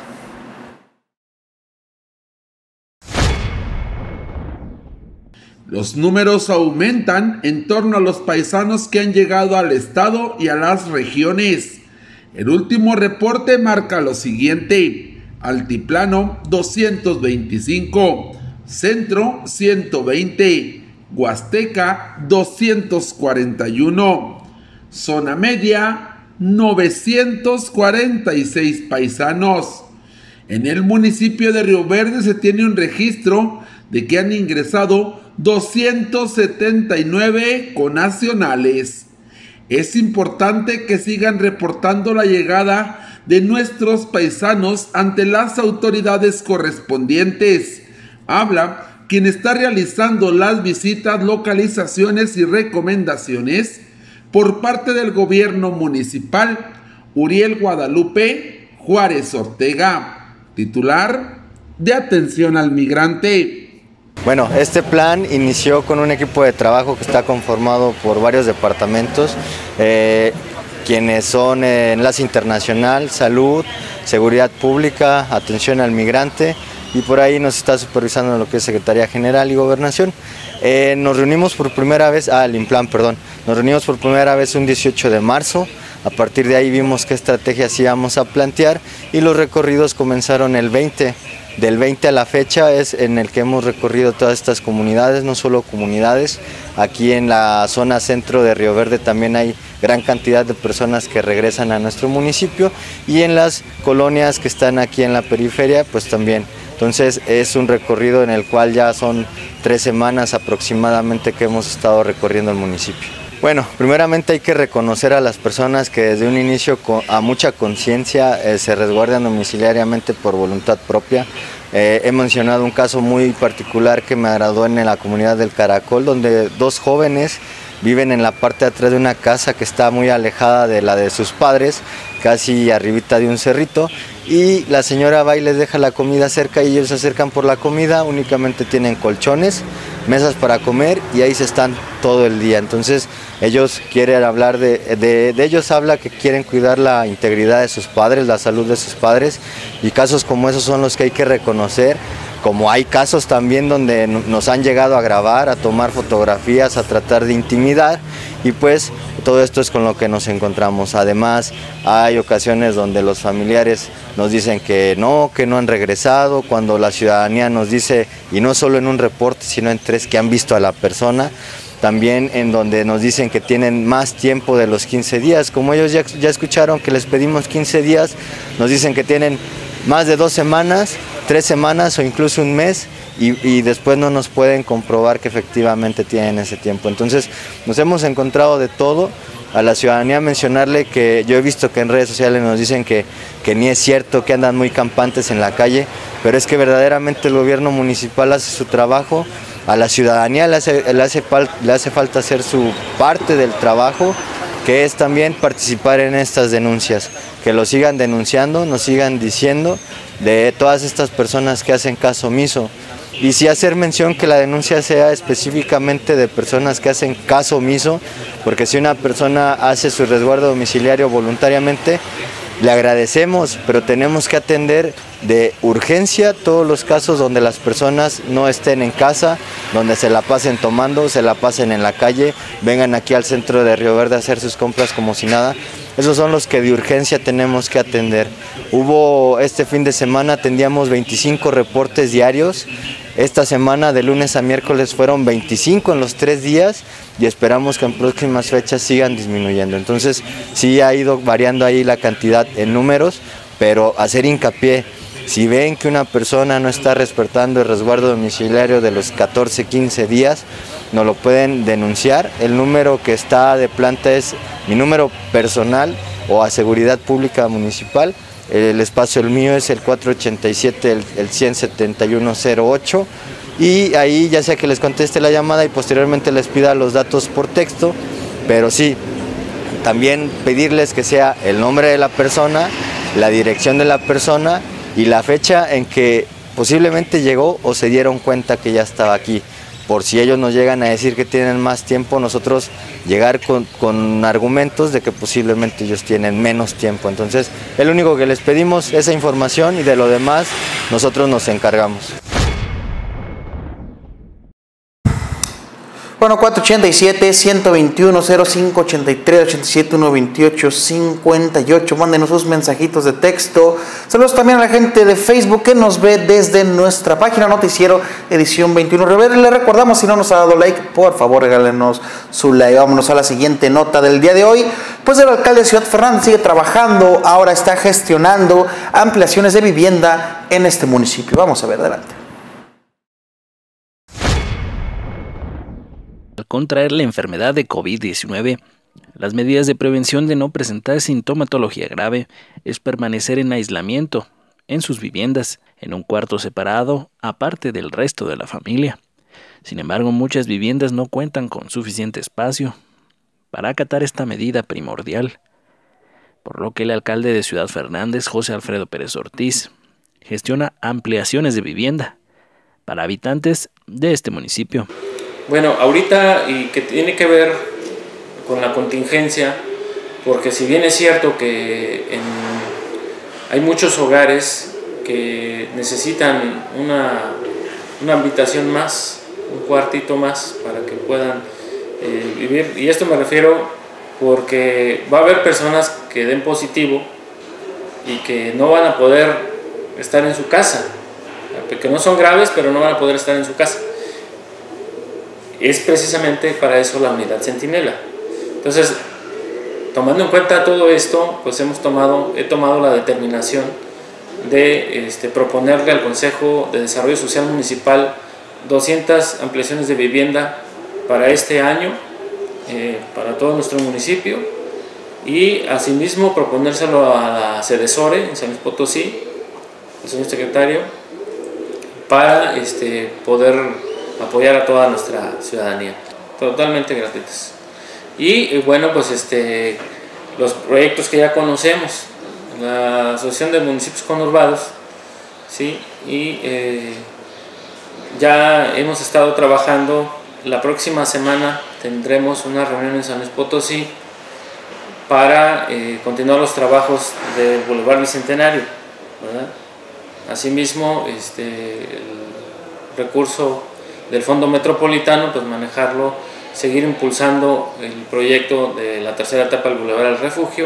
Los números aumentan en torno a los paisanos que han llegado al estado y a las regiones. El último reporte marca lo siguiente: Altiplano doscientos veinticinco, Centro ciento veinte, Huasteca doscientos cuarenta y uno, Zona Media novecientos cuarenta y seis paisanos. En el municipio de Río Verde se tiene un registro de que han ingresado doscientos setenta y nueve connacionales. Es importante que sigan reportando la llegada de nuestros paisanos ante las autoridades correspondientes. Habla quien está realizando las visitas, localizaciones y recomendaciones por parte del gobierno municipal, Uriel Guadalupe Juárez Ortega, titular de Atención al Migrante. Bueno, este plan inició con un equipo de trabajo que está conformado por varios departamentos, eh, quienes son eh, Enlace Internacional, Salud, Seguridad Pública, Atención al Migrante, y por ahí nos está supervisando lo que es Secretaría General y Gobernación. Eh, nos reunimos por primera vez, ah, el INPLAN, perdón, nos reunimos por primera vez un dieciocho de marzo, a partir de ahí vimos qué estrategias íbamos a plantear y los recorridos comenzaron el veinte. Del veinte a la fecha es en el que hemos recorrido todas estas comunidades, no solo comunidades. Aquí en la zona centro de Río Verde también hay gran cantidad de personas que regresan a nuestro municipio, y en las colonias que están aquí en la periferia pues también. Entonces es un recorrido en el cual ya son tres semanas aproximadamente que hemos estado recorriendo el municipio. Bueno, primeramente hay que reconocer a las personas que desde un inicio a mucha conciencia eh, se resguardan domiciliariamente por voluntad propia. Eh, he mencionado un caso muy particular que me agradó en la comunidad del Caracol, donde dos jóvenes viven en la parte de atrás de una casa que está muy alejada de la de sus padres, casi arribita de un cerrito, y la señora va y les deja la comida cerca y ellos se acercan por la comida, únicamente tienen colchones, mesas para comer y ahí se están todo el día. Entonces ellos quieren hablar de, de, de ellos habla que quieren cuidar la integridad de sus padres, la salud de sus padres, y casos como esos son los que hay que reconocer. Como hay casos también donde nos han llegado a grabar, a tomar fotografías, a tratar de intimidar, y pues todo esto es con lo que nos encontramos. Además hay ocasiones donde los familiares nos dicen que no, que no han regresado, cuando la ciudadanía nos dice, y no solo en un reporte, sino en tres, que han visto a la persona. También en donde nos dicen que tienen más tiempo de los quince días, como ellos ya, ya escucharon que les pedimos quince días, nos dicen que tienen más de dos semanas, tres semanas o incluso un mes, y, y después no nos pueden comprobar que efectivamente tienen ese tiempo. Entonces nos hemos encontrado de todo. A la ciudadanía mencionarle que yo he visto que en redes sociales nos dicen que, que ni es cierto, que andan muy campantes en la calle, pero es que verdaderamente el gobierno municipal hace su trabajo. A la ciudadanía le hace, le hace, le hace falta hacer su parte del trabajo, que es también participar en estas denuncias, que lo sigan denunciando, nos sigan diciendo de todas estas personas que hacen caso omiso. Y sí hacer mención que la denuncia sea específicamente de personas que hacen caso omiso, porque si una persona hace su resguardo domiciliario voluntariamente, le agradecemos, pero tenemos que atender de urgencia todos los casos donde las personas no estén en casa, donde se la pasen tomando, se la pasen en la calle, vengan aquí al centro de Río Verde a hacer sus compras como si nada. Esos son los que de urgencia tenemos que atender. Hubo este fin de semana, atendíamos veinticinco reportes diarios. Esta semana de lunes a miércoles fueron veinticinco en los tres días y esperamos que en próximas fechas sigan disminuyendo. Entonces sí ha ido variando ahí la cantidad en números, pero hacer hincapié, si ven que una persona no está respetando el resguardo domiciliario de los catorce, quince días, nos lo pueden denunciar. El número que está de planta es mi número personal o a Seguridad Pública Municipal. El espacio el mío es el cuatro ochenta y siete, el, el cien setenta y uno cero ocho, y ahí ya sea que les conteste la llamada y posteriormente les pida los datos por texto, pero sí, también pedirles que sea el nombre de la persona, la dirección de la persona y la fecha en que posiblemente llegó o se dieron cuenta que ya estaba aquí. por si ellos nos llegan a decir que tienen más tiempo, nosotros llegar con, con argumentos de que posiblemente ellos tienen menos tiempo. Entonces, el único que les pedimos es esa información y de lo demás nosotros nos encargamos. Bueno, cuatro ochenta y siete, ciento veintiuno, cero cinco ochenta y tres, ochenta y siete, ciento veintiocho, cincuenta y ocho. Mándenos sus mensajitos de texto. Saludos también a la gente de Facebook que nos ve desde nuestra página Noticiero Edición veintiuno. Le recordamos, si no nos ha dado like, por favor regálenos su like. Vámonos a la siguiente nota del día de hoy. Pues el alcalde de Ciudad Fernández sigue trabajando, ahora está gestionando ampliaciones de vivienda en este municipio. Vamos a ver, adelante. Al contraer la enfermedad de COVID diecinueve, las medidas de prevención de no presentar sintomatología grave es permanecer en aislamiento en sus viviendas, en un cuarto separado, aparte del resto de la familia. Sin embargo, muchas viviendas no cuentan con suficiente espacio para acatar esta medida primordial, por lo que el alcalde de Ciudad Fernández, José Alfredo Pérez Ortiz, gestiona ampliaciones de vivienda para habitantes de este municipio. Bueno, ahorita, y que tiene que ver con la contingencia, porque si bien es cierto que en, hay muchos hogares que necesitan una, una habitación más, un cuartito más para que puedan eh, vivir, y esto me refiero porque va a haber personas que den positivo y que no van a poder estar en su casa, que no son graves, pero no van a poder estar en su casa. Es precisamente para eso la unidad Centinela. Entonces, tomando en cuenta todo esto, pues hemos tomado, he tomado la determinación de este, proponerle al Consejo de Desarrollo Social Municipal doscientas ampliaciones de vivienda para este año, eh, para todo nuestro municipio, y asimismo proponérselo a la Sedesore en San Luis Potosí, el señor secretario, para este, poder apoyar a toda nuestra ciudadanía, totalmente gratuitas. Y bueno, pues este, los proyectos que ya conocemos, la Asociación de Municipios Conurbados, ¿sí? y eh, ya hemos estado trabajando. La próxima semana tendremos una reunión en San Luis Potosí para eh, continuar los trabajos del Boulevard Bicentenario, ¿verdad? Asimismo, este, el recurso del Fondo Metropolitano, pues manejarlo, seguir impulsando el proyecto de la tercera etapa del Boulevard del Refugio.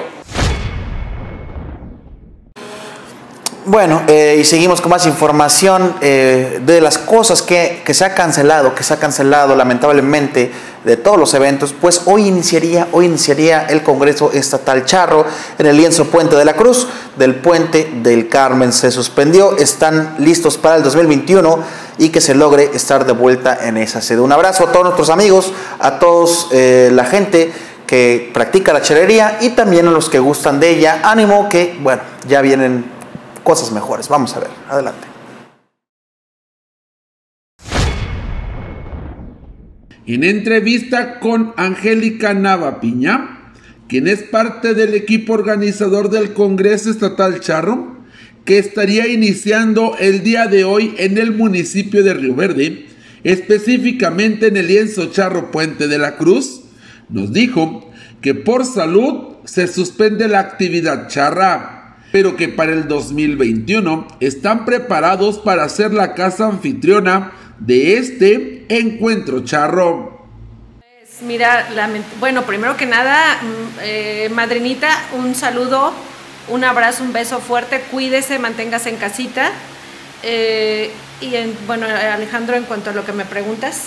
Bueno, eh, y seguimos con más información eh, de las cosas que, que se ha cancelado, que se ha cancelado lamentablemente de todos los eventos. Pues hoy iniciaría, hoy iniciaría el Congreso Estatal Charro en el lienzo Puente de la Cruz. Del Puente del Carmen se suspendió, están listos para el dos mil veintiuno y que se logre estar de vuelta en esa sede. Un abrazo a todos nuestros amigos, a todos eh, la gente que practica la charrería y también a los que gustan de ella. Ánimo que, bueno, ya vienen cosas mejores. Vamos a ver, adelante. En entrevista con Angélica Nava Piña, quien es parte del equipo organizador del Congreso Estatal Charro, que estaría iniciando el día de hoy en el municipio de Río Verde, específicamente en el lienzo Charro Puente de la Cruz, nos dijo que por salud se suspende la actividad charra, pero que para el dos mil veintiuno están preparados para ser la casa anfitriona de este encuentro charro. Pues mira, bueno, primero que nada, eh, madrinita, un saludo, un abrazo, un beso fuerte, cuídese, manténgase en casita. Eh, y en, bueno, Alejandro, en cuanto a lo que me preguntas,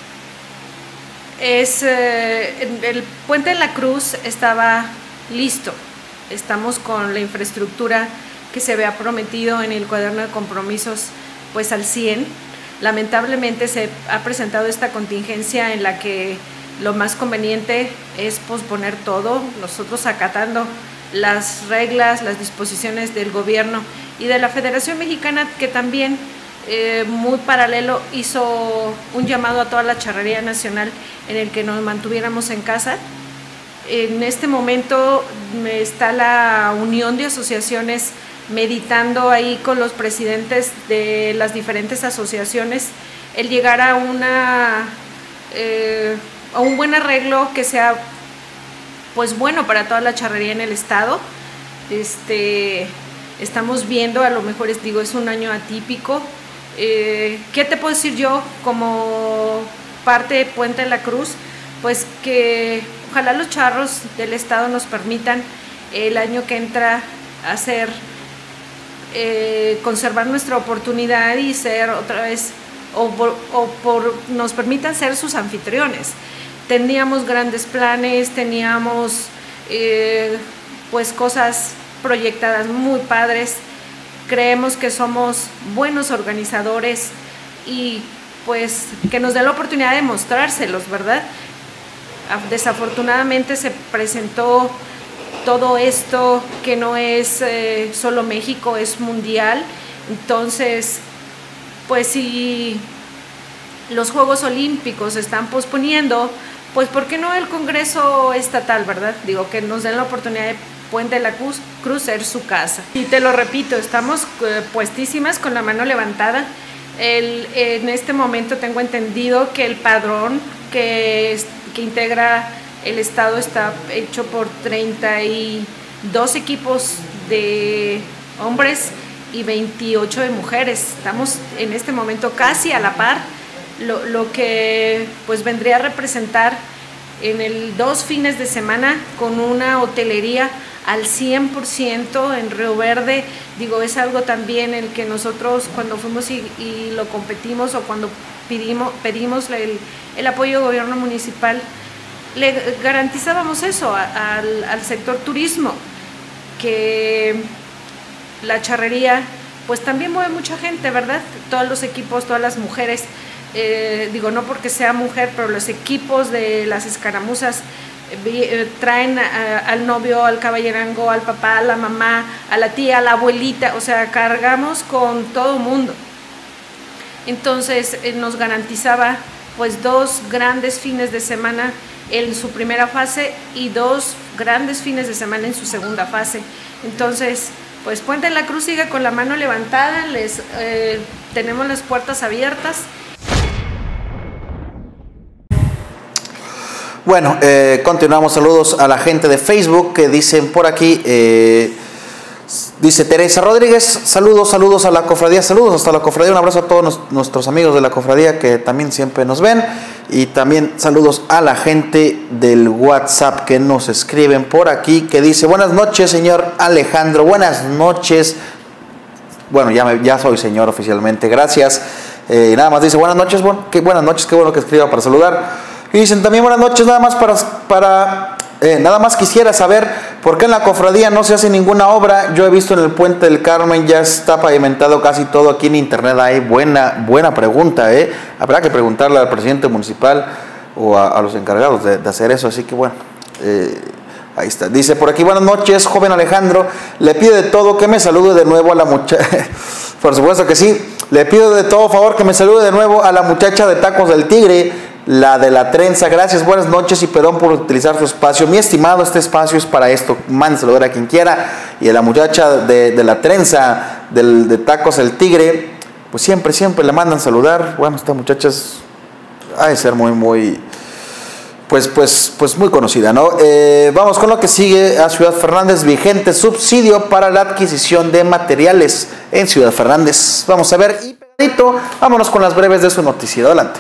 es eh, el Puente de la Cruz estaba listo. Estamos con la infraestructura que se había prometido en el cuaderno de compromisos, pues al cien. Lamentablemente se ha presentado esta contingencia en la que lo más conveniente es posponer todo, nosotros acatando las reglas, las disposiciones del gobierno y de la Federación Mexicana, que también eh, muy paralelo hizo un llamado a toda la charrería nacional en el que nos mantuviéramos en casa. En este momento está la unión de asociaciones meditando ahí con los presidentes de las diferentes asociaciones el llegar a una eh, a un buen arreglo que sea pues bueno para toda la charrería en el estado. Este, estamos viendo, a lo mejor es, digo, es un año atípico. Eh, ¿Qué te puedo decir yo como parte de Puente de la Cruz? Pues que ojalá los charros del estado nos permitan el año que entra hacer, eh, conservar nuestra oportunidad y ser otra vez, o, por, o por, nos permitan ser sus anfitriones. Teníamos grandes planes, teníamos eh, pues cosas proyectadas muy padres, creemos que somos buenos organizadores y pues que nos dé la oportunidad de mostrárselos, ¿verdad? Desafortunadamente se presentó todo esto que no es eh, solo México, es mundial. Entonces, pues si los Juegos Olímpicos se están posponiendo, pues ¿por qué no el Congreso Estatal, verdad? Digo, que nos den la oportunidad de Puente de la Cruz, Cruz ser su casa. Y te lo repito, estamos eh, puestísimas con la mano levantada. El, en este momento tengo entendido que el padrón que, que integra el estado está hecho por treinta y dos equipos de hombres y veintiocho de mujeres. Estamos en este momento casi a la par, lo, lo que pues vendría a representar en el dos fines de semana con una hotelería al cien por ciento en Río Verde. Digo, es algo también el que nosotros cuando fuimos y, y lo competimos o cuando pedimos, pedimos el, el apoyo del gobierno municipal, le garantizábamos eso a, al, al sector turismo, que la charrería pues también mueve mucha gente, ¿verdad? Todos los equipos, todas las mujeres, eh, digo, no porque sea mujer, pero los equipos de las escaramuzas eh, traen a, al novio, al caballerango, al papá, a la mamá, a la tía, a la abuelita, o sea, cargamos con todo mundo. Entonces eh, nos garantizaba pues dos grandes fines de semana en su primera fase y dos grandes fines de semana en su segunda fase. Entonces, pues Puente de la Cruz sigue con la mano levantada, les eh, tenemos las puertas abiertas. Bueno, eh, continuamos. Saludos a la gente de Facebook que dicen por aquí, eh, dice Teresa Rodríguez, saludos, saludos a la cofradía, saludos hasta la cofradía, un abrazo a todos nos, nuestros amigos de la cofradía que también siempre nos ven, y también saludos a la gente del WhatsApp que nos escriben por aquí, que dice, buenas noches señor Alejandro, buenas noches, bueno, ya, me, ya soy señor oficialmente, gracias, eh, nada más dice, buenas noches, bueno, qué buenas noches, qué bueno que escriba para saludar. Y dicen también buenas noches, nada más para, para eh, nada más quisiera saber por qué en la cofradía no se hace ninguna obra. Yo he visto en el Puente del Carmen ya está pavimentado casi todo, aquí en internet hay buena, buena pregunta, ¿eh? Habrá que preguntarle al presidente municipal o a, a los encargados de, de hacer eso, así que bueno, eh, ahí está. Dice por aquí, buenas noches, joven Alejandro, le pido de todo que me salude de nuevo a la muchacha, por supuesto que sí, le pido de todo favor que me salude de nuevo a la muchacha de Tacos del Tigre, la de la trenza, gracias, buenas noches y perdón por utilizar su espacio, mi estimado, este espacio es para esto, mándeselo a quien quiera, y a la muchacha de, de la trenza, del, de Tacos el Tigre, pues siempre, siempre le mandan saludar, bueno, esta muchacha es, ha de ser muy, muy, pues, pues, pues muy conocida, ¿no? Eh, vamos con lo que sigue a Ciudad Fernández, vigente subsidio para la adquisición de materiales en Ciudad Fernández, vamos a ver, y pegadito, vámonos con las breves de su noticiero, adelante.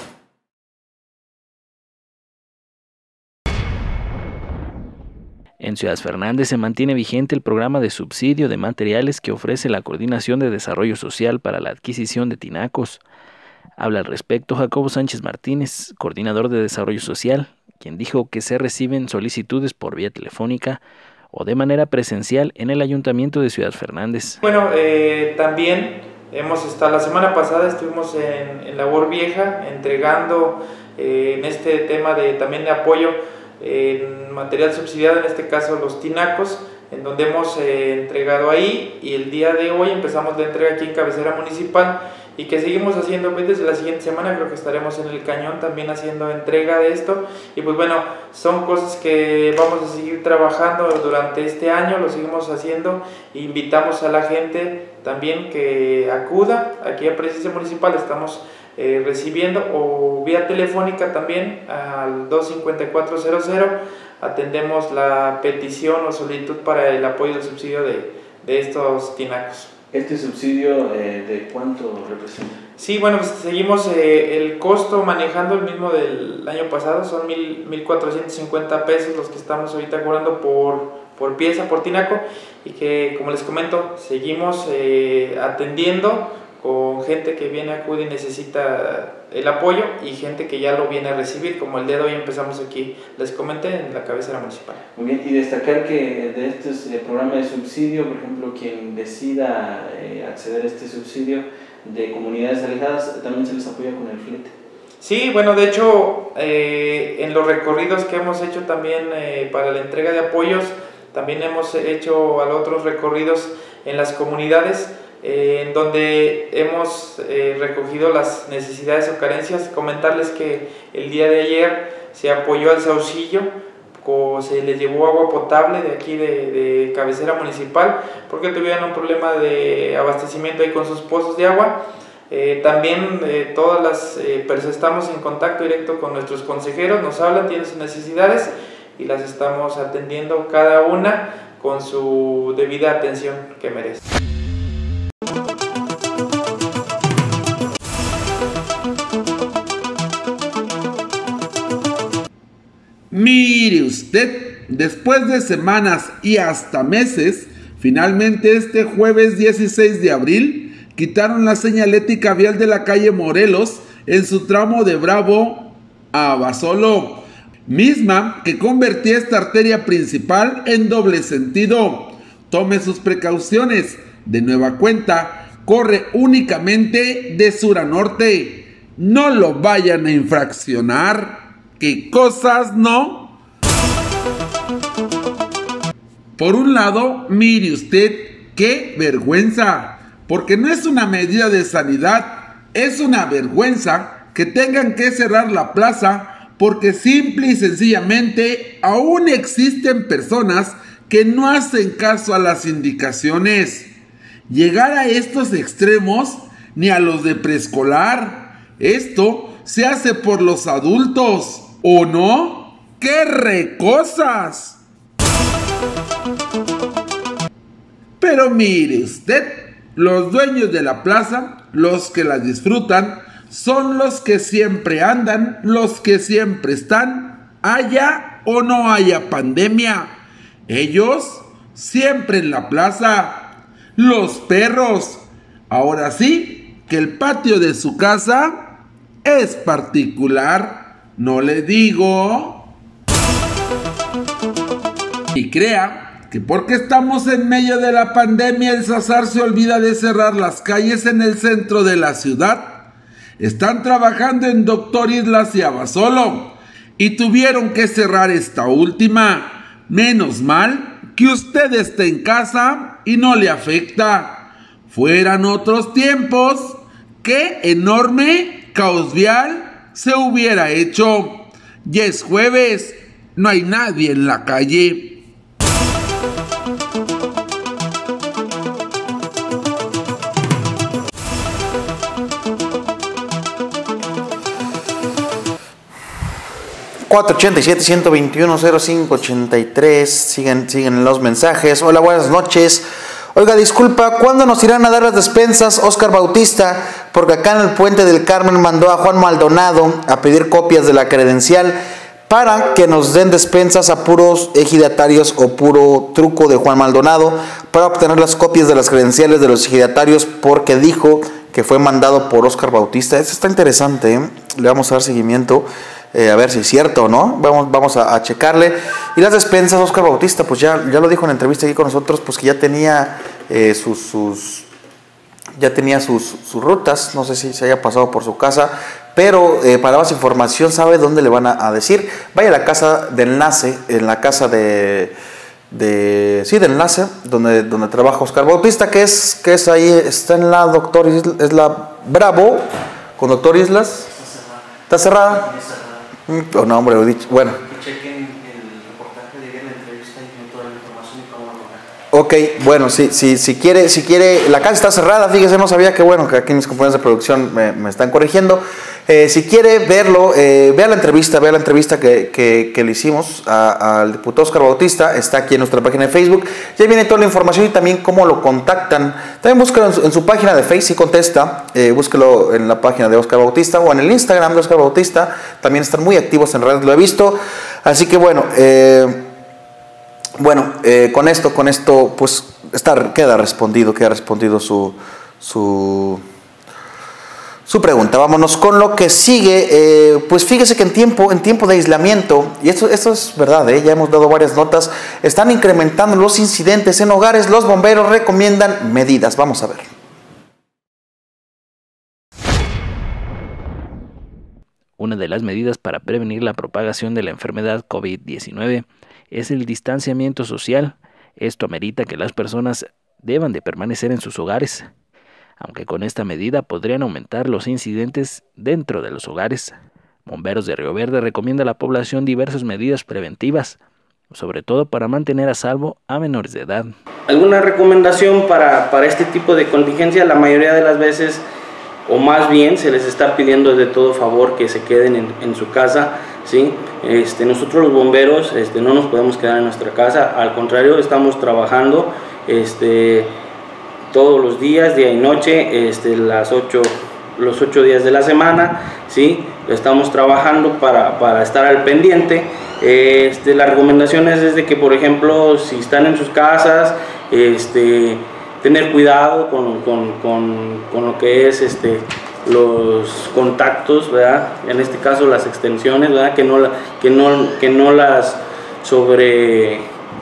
En Ciudad Fernández se mantiene vigente el programa de subsidio de materiales que ofrece la Coordinación de Desarrollo Social para la adquisición de tinacos. Habla al respecto Jacobo Sánchez Martínez, coordinador de Desarrollo Social, quien dijo que se reciben solicitudes por vía telefónica o de manera presencial en el Ayuntamiento de Ciudad Fernández. Bueno, eh, también hemos estado, la semana pasada estuvimos en, en Labor Vieja entregando eh, en este tema de también de apoyo en material subsidiado, en este caso los tinacos, en donde hemos eh, entregado ahí, y el día de hoy empezamos la entrega aquí en cabecera municipal y que seguimos haciendo pues, desde la siguiente semana. Creo que estaremos en el Cañón también haciendo entrega de esto, y pues bueno, son cosas que vamos a seguir trabajando durante este año, lo seguimos haciendo, e invitamos a la gente también que acuda aquí a Presidencia Municipal. Estamos eh, recibiendo, o vía telefónica también al dos cinco cuatro cero cero atendemos la petición o solicitud para el apoyo del subsidio de, de estos tinacos. ¿Este subsidio eh, de cuánto representa? Sí, bueno, pues seguimos eh, el costo manejando el mismo del año pasado, son mil cuatrocientos cincuenta pesos los que estamos ahorita cobrando por, por pieza, por tinaco, y que, como les comento, seguimos eh, atendiendo con gente que viene, acude y necesita el apoyo, y gente que ya lo viene a recibir, como el día de hoy empezamos aquí, les comenté, en la cabecera municipal. Muy bien, y destacar que de estos eh, programas de subsidio, por ejemplo, quien decida eh, acceder a este subsidio de comunidades alejadas, también se les apoya con el flete. Sí, bueno, de hecho, eh, en los recorridos que hemos hecho también eh, para la entrega de apoyos, también hemos hecho otros recorridos en las comunidades, Eh, en donde hemos eh, recogido las necesidades o carencias. Comentarles que el día de ayer se apoyó al Saucillo, se les llevó agua potable de aquí de, de cabecera municipal, porque tuvieron un problema de abastecimiento ahí con sus pozos de agua. Eh, también eh, todas las eh, personas estamos en contacto directo con nuestros consejeros, nos hablan, tienen sus necesidades y las estamos atendiendo cada una con su debida atención que merece. Mire usted, después de semanas y hasta meses, finalmente este jueves dieciséis de abril quitaron la señalética vial de la calle Morelos en su tramo de Bravo a Abasolo, misma que convertía esta arteria principal en doble sentido. Tome sus precauciones, de nueva cuenta, corre únicamente de sur a norte, no lo vayan a infraccionar. ¿Qué cosas no? Por un lado, mire usted, qué vergüenza, porque no es una medida de sanidad, es una vergüenza que tengan que cerrar la plaza porque simple y sencillamente aún existen personas que no hacen caso a las indicaciones. Llegar a estos extremos ni a los de preescolar. Esto se hace por los adultos. ¿O no? ¡Qué recosas! Pero mire usted, los dueños de la plaza, los que la disfrutan, son los que siempre andan, los que siempre están, haya o no haya pandemia. Ellos siempre en la plaza. Los perros, ahora sí que el patio de su casa es particular. No le digo. Y crea que porque estamos en medio de la pandemia el Sazar se olvida de cerrar las calles en el centro de la ciudad. Están trabajando en Doctor Islas y Abasolo y tuvieron que cerrar esta última. Menos mal que usted esté en casa y no le afecta. Fueran otros tiempos, qué enorme caos vial se hubiera hecho. Ya es jueves, no hay nadie en la calle. cuatro ochenta y siete, ciento veintiuno, cero cinco ochenta y tres. Siguen, siguen los mensajes. Hola, buenas noches. Oiga, disculpa, ¿cuándo nos irán a dar las despensas Óscar Bautista? Porque acá en el Puente del Carmen mandó a Juan Maldonado a pedir copias de la credencial para que nos den despensas a puros ejidatarios o puro truco de Juan Maldonado para obtener las copias de las credenciales de los ejidatarios, porque dijo que fue mandado por Óscar Bautista. Eso está interesante, ¿eh? Le vamos a dar seguimiento. Eh, a ver si es cierto o no, vamos, vamos a, a checarle. Y las despensas, Óscar Bautista, pues ya, ya lo dijo en entrevista aquí con nosotros, pues que ya tenía eh, sus, sus ya tenía sus, sus rutas, no sé si se haya pasado por su casa, pero eh, para más información sabe dónde le van a, a decir. Vaya a la casa de enlace, en la casa de, de sí, de enlace, donde, donde trabaja Óscar Bautista, que es, que es ahí, está en la Doctor Islas, es la Bravo, con Doctor Islas. ¿Está cerrada? Oh, no, hombre, lo he dicho. Bueno. Chequen el reportaje de la entrevista y toda la información y cómo lo Ok, bueno, si, si, si quiere, si quiere, la casa está cerrada, fíjese, no sabía que bueno, que aquí mis compañeros de producción me, me están corrigiendo. Eh, si quiere verlo, eh, vea la entrevista, vea la entrevista que, que, que le hicimos a, al diputado Óscar Bautista, está aquí en nuestra página de Facebook, ya viene toda la información y también cómo lo contactan. También búsquelo en su, en su página de Facebook, si contesta, eh, búsquelo en la página de Óscar Bautista o en el Instagram de Óscar Bautista, también están muy activos en redes, lo he visto, así que bueno, eh, bueno, eh, con esto, con esto, pues está, queda respondido, queda respondido su, su, su pregunta. Vámonos con lo que sigue. Eh, pues fíjese que en tiempo, en tiempo de aislamiento, y esto, esto es verdad, eh, ya hemos dado varias notas, están incrementando los incidentes en hogares. Los bomberos recomiendan medidas. Vamos a ver. Una de las medidas para prevenir la propagación de la enfermedad COVID diecinueve es el distanciamiento social. Esto amerita que las personas deban de permanecer en sus hogares, aunque con esta medida podrían aumentar los incidentes dentro de los hogares. Bomberos de Río Verde recomienda a la población diversas medidas preventivas, sobre todo para mantener a salvo a menores de edad. ¿Alguna recomendación para, para este tipo de contingencia? La mayoría de las veces, o más bien, se les está pidiendo de todo favor que se queden en, en su casa, ¿sí? Este, nosotros los bomberos este, no nos podemos quedar en nuestra casa, al contrario, estamos trabajando este, todos los días, día y noche, este, las ocho, los ocho días de la semana, ¿sí? Estamos trabajando para, para estar al pendiente. Este, las recomendaciones es de que, por ejemplo, si están en sus casas, este, tener cuidado con, con, con, con lo que es este, los contactos, ¿verdad? En este caso las extensiones, ¿verdad? Que no, la, que no, que no las sobre,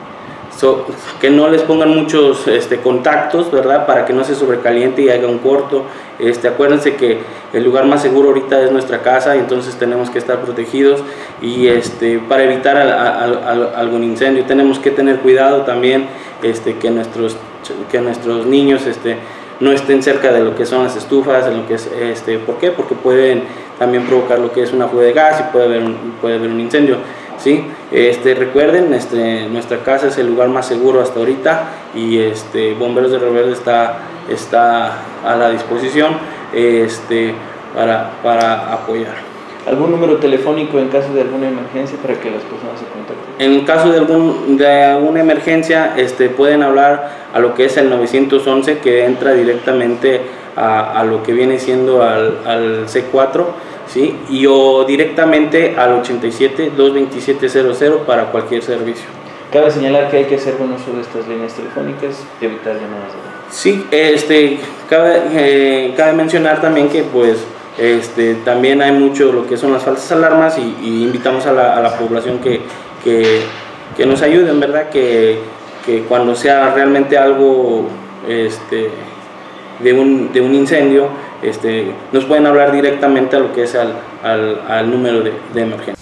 so, que no les pongan muchos este, contactos, ¿verdad? Para que no se sobrecaliente y haga un corto. Este, acuérdense que el lugar más seguro ahorita es nuestra casa, y entonces tenemos que estar protegidos, y este, para evitar a, a, a, algún incendio tenemos que tener cuidado también, este, que nuestros que nuestros niños este, no estén cerca de lo que son las estufas, en lo que es, este, ¿por qué? Porque pueden también provocar lo que es una fuga de gas y puede haber un, puede haber un incendio, ¿sí? Este, recuerden, este, nuestra casa es el lugar más seguro hasta ahorita, y este, Bomberos de Río Verde está, está a la disposición este, para, para apoyar. ¿Algún número telefónico en caso de alguna emergencia para que las personas se contacten? En caso de, algún, de alguna emergencia, este, pueden hablar a lo que es el nueve once, que entra directamente a, a lo que viene siendo al, al C cuatro, ¿sí? Y o directamente al ochenta y siete, doscientos veintisiete cero cero para cualquier servicio. Cabe señalar que hay que hacer buen uso de estas líneas telefónicas y evitar llamadas de... Sí, este, cabe, eh, cabe mencionar también que pues Este, también hay mucho lo que son las falsas alarmas, y, y invitamos a la, a la población que, que, que nos ayuden, ¿verdad? Que, que cuando sea realmente algo este, de, un, de un incendio, este, nos pueden hablar directamente a lo que es al, al, al número de, de emergencia.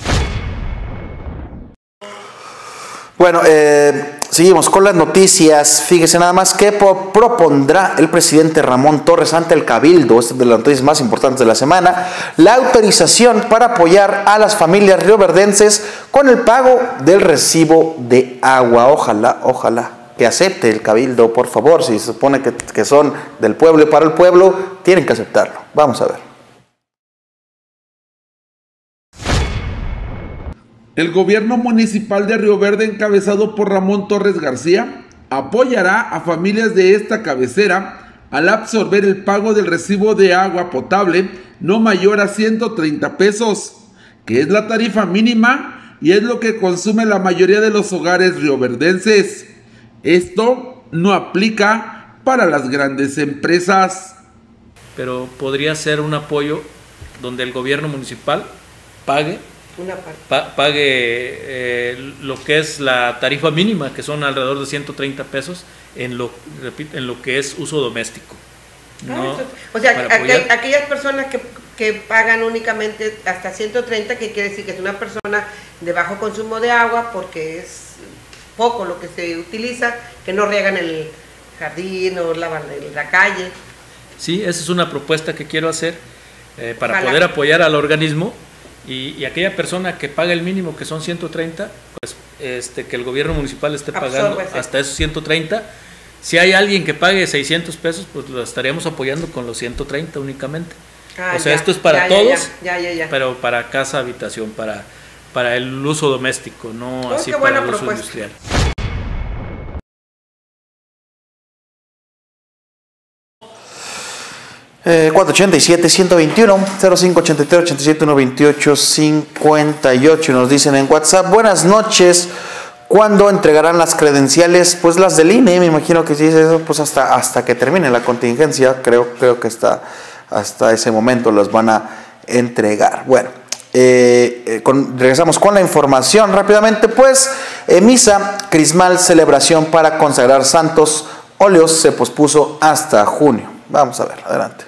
Bueno, eh, seguimos con las noticias. Fíjese nada más que propondrá el presidente Ramón Torres ante el Cabildo, esta es de las noticias más importantes de la semana, la autorización para apoyar a las familias rioverdenses con el pago del recibo de agua. Ojalá, ojalá que acepte el Cabildo, por favor. Si se supone que, que son del pueblo y para el pueblo, tienen que aceptarlo. Vamos a ver. El gobierno municipal de Río Verde, encabezado por Ramón Torres García, apoyará a familias de esta cabecera al absorber el pago del recibo de agua potable no mayor a ciento treinta pesos, que es la tarifa mínima y es lo que consume la mayoría de los hogares rioverdenses. Esto no aplica para las grandes empresas. Pero podría ser un apoyo donde el gobierno municipal pague Una parte. Pa pague eh, lo que es la tarifa mínima, que son alrededor de ciento treinta pesos, en lo, repito, en lo que es uso doméstico. ¿No? Ah, o sea, aqu aquellas personas que, que pagan únicamente hasta ciento treinta, que quiere decir que es una persona de bajo consumo de agua, porque es poco lo que se utiliza, que no riegan el jardín o lavan la calle. Sí, esa es una propuesta que quiero hacer eh, para Ojalá. poder apoyar al organismo. Y, y aquella persona que paga el mínimo, que son ciento treinta, pues este, que el gobierno municipal esté pagando Absórbese. hasta esos ciento treinta, Si hay alguien que pague seiscientos pesos, pues lo estaríamos apoyando con los ciento treinta únicamente. Ah, o sea, ya, esto es para ya, todos, ya, ya, ya, ya. pero para casa, habitación, para, para el uso doméstico, no oh, así para el uso propuesta. industrial. Eh, cuatro ochenta y siete, ciento veintiuno, cero cinco ochenta y tres, ochenta y siete, ciento veintiocho, cincuenta y ocho. Nos dicen en WhatsApp, buenas noches. ¿Cuándo entregarán las credenciales? Pues las del I N E, me imagino que si es eso, pues hasta, hasta que termine la contingencia, creo, creo que hasta, hasta ese momento las van a entregar. Bueno, eh, eh, con, regresamos con la información rápidamente, pues eh, misa crismal, celebración para consagrar santos óleos se pospuso hasta junio. Vamos a ver, adelante.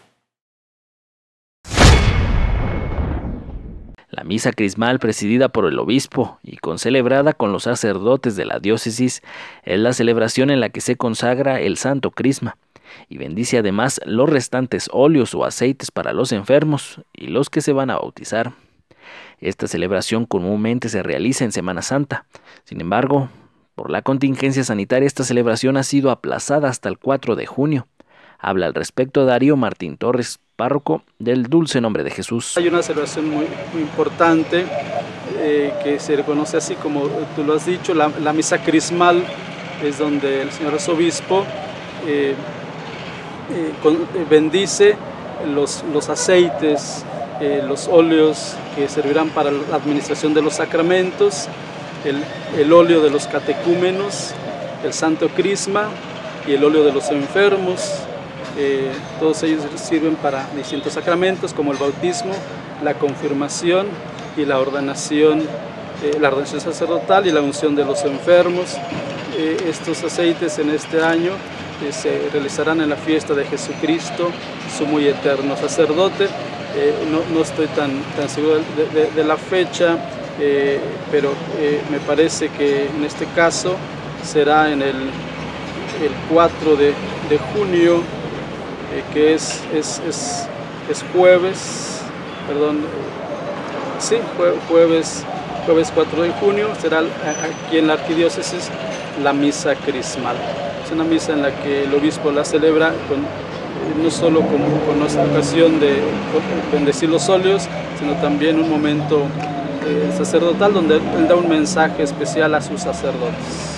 La misa crismal presidida por el obispo y concelebrada con los sacerdotes de la diócesis es la celebración en la que se consagra el santo crisma y bendice además los restantes óleos o aceites para los enfermos y los que se van a bautizar. Esta celebración comúnmente se realiza en Semana Santa. Sin embargo, por la contingencia sanitaria esta celebración ha sido aplazada hasta el cuatro de junio. Habla al respecto Darío Martín Torres, párroco del Dulce Nombre de Jesús. Hay una celebración muy, muy importante eh, que se reconoce así como tú lo has dicho, la, la misa crismal, es donde el señor arzobispo eh, eh, con, eh, bendice los, los aceites, eh, los óleos que servirán para la administración de los sacramentos, el, el óleo de los catecúmenos, el santo crisma y el óleo de los enfermos. Eh, todos ellos sirven para distintos sacramentos como el bautismo, la confirmación y la ordenación, eh, la ordenación sacerdotal y la unción de los enfermos. Eh, estos aceites en este año eh, se realizarán en la fiesta de Jesucristo, sumo y eterno sacerdote. Eh, no, no estoy tan, tan seguro de, de, de la fecha, eh, pero eh, me parece que en este caso será en el, el cuatro de junio, Eh, que es, es, es, es jueves, perdón, sí, jue, jueves, jueves cuatro de junio, será aquí en la arquidiócesis la misa crismal. Es una misa en la que el obispo la celebra con, no solo con, con nuestra ocasión de bendecir los óleos, sino también un momento eh, sacerdotal donde él da un mensaje especial a sus sacerdotes.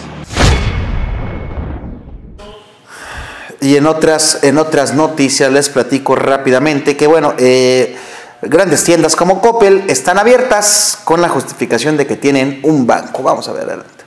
Y en otras, en otras noticias les platico rápidamente que, bueno, eh, grandes tiendas como Coppel están abiertas con la justificación de que tienen un banco. Vamos a ver adelante.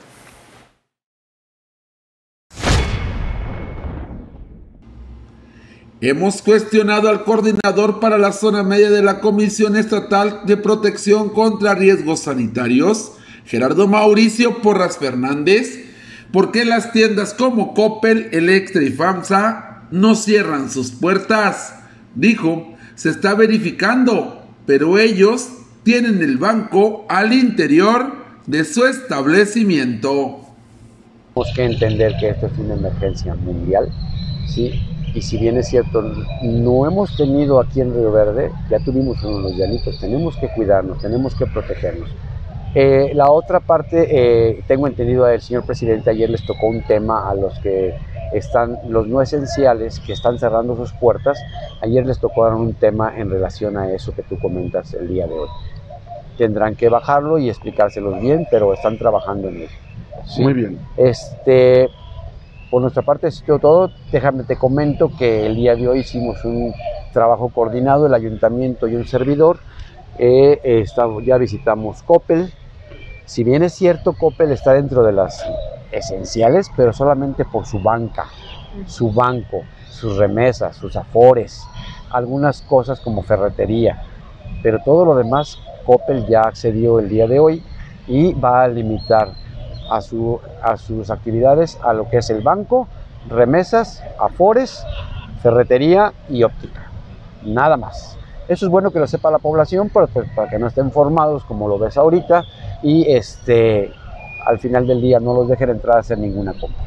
Hemos cuestionado al coordinador para la zona media de la Comisión Estatal de Protección contra Riesgos Sanitarios, Gerardo Mauricio Porras Fernández, ¿por qué las tiendas como Coppel, Electra y FAMSA no cierran sus puertas? Dijo, se está verificando, pero ellos tienen el banco al interior de su establecimiento. Tenemos que entender que esto es una emergencia mundial, ¿sí? Y si bien es cierto, no hemos tenido aquí en Río Verde, ya tuvimos uno en Los Llanitos, tenemos que cuidarnos, tenemos que protegernos. Eh, la otra parte, eh, tengo entendido al señor presidente, ayer les tocó un tema a los que están, los no esenciales, que están cerrando sus puertas, ayer les tocó dar un tema en relación a eso que tú comentas el día de hoy. Tendrán que bajarlo y explicárselos bien, pero están trabajando en eso. ¿Sí? Muy bien. Este, por nuestra parte, es todo. Déjame te comento que el día de hoy hicimos un trabajo coordinado, el ayuntamiento y un servidor. Eh, eh, estamos, ya visitamos Coppel. Si bien es cierto, Coppel está dentro de las esenciales, pero solamente por su banca, su banco, sus remesas, sus afores, algunas cosas como ferretería, pero todo lo demás Coppel ya accedió el día de hoy y va a limitar a, su, a sus actividades a lo que es el banco, remesas, afores, ferretería y óptica, nada más. Eso es bueno que lo sepa la población, pero pues, para que no estén formados como lo ves ahorita y este, al final del día no los dejen entrar a hacer ninguna compra.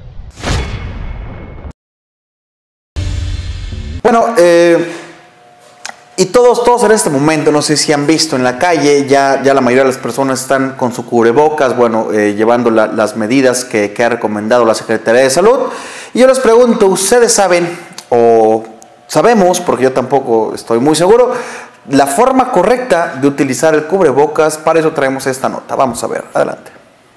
Bueno, eh, Y todos, todos en este momento, no sé si han visto en la calle, ya, ya la mayoría de las personas están con su cubrebocas, bueno, eh, llevando la, las medidas que, que ha recomendado la Secretaría de Salud. Y yo les pregunto, ¿ustedes saben o sabemos, porque yo tampoco estoy muy seguro, la forma correcta de utilizar el cubrebocas? Para eso traemos esta nota. Vamos a ver, adelante.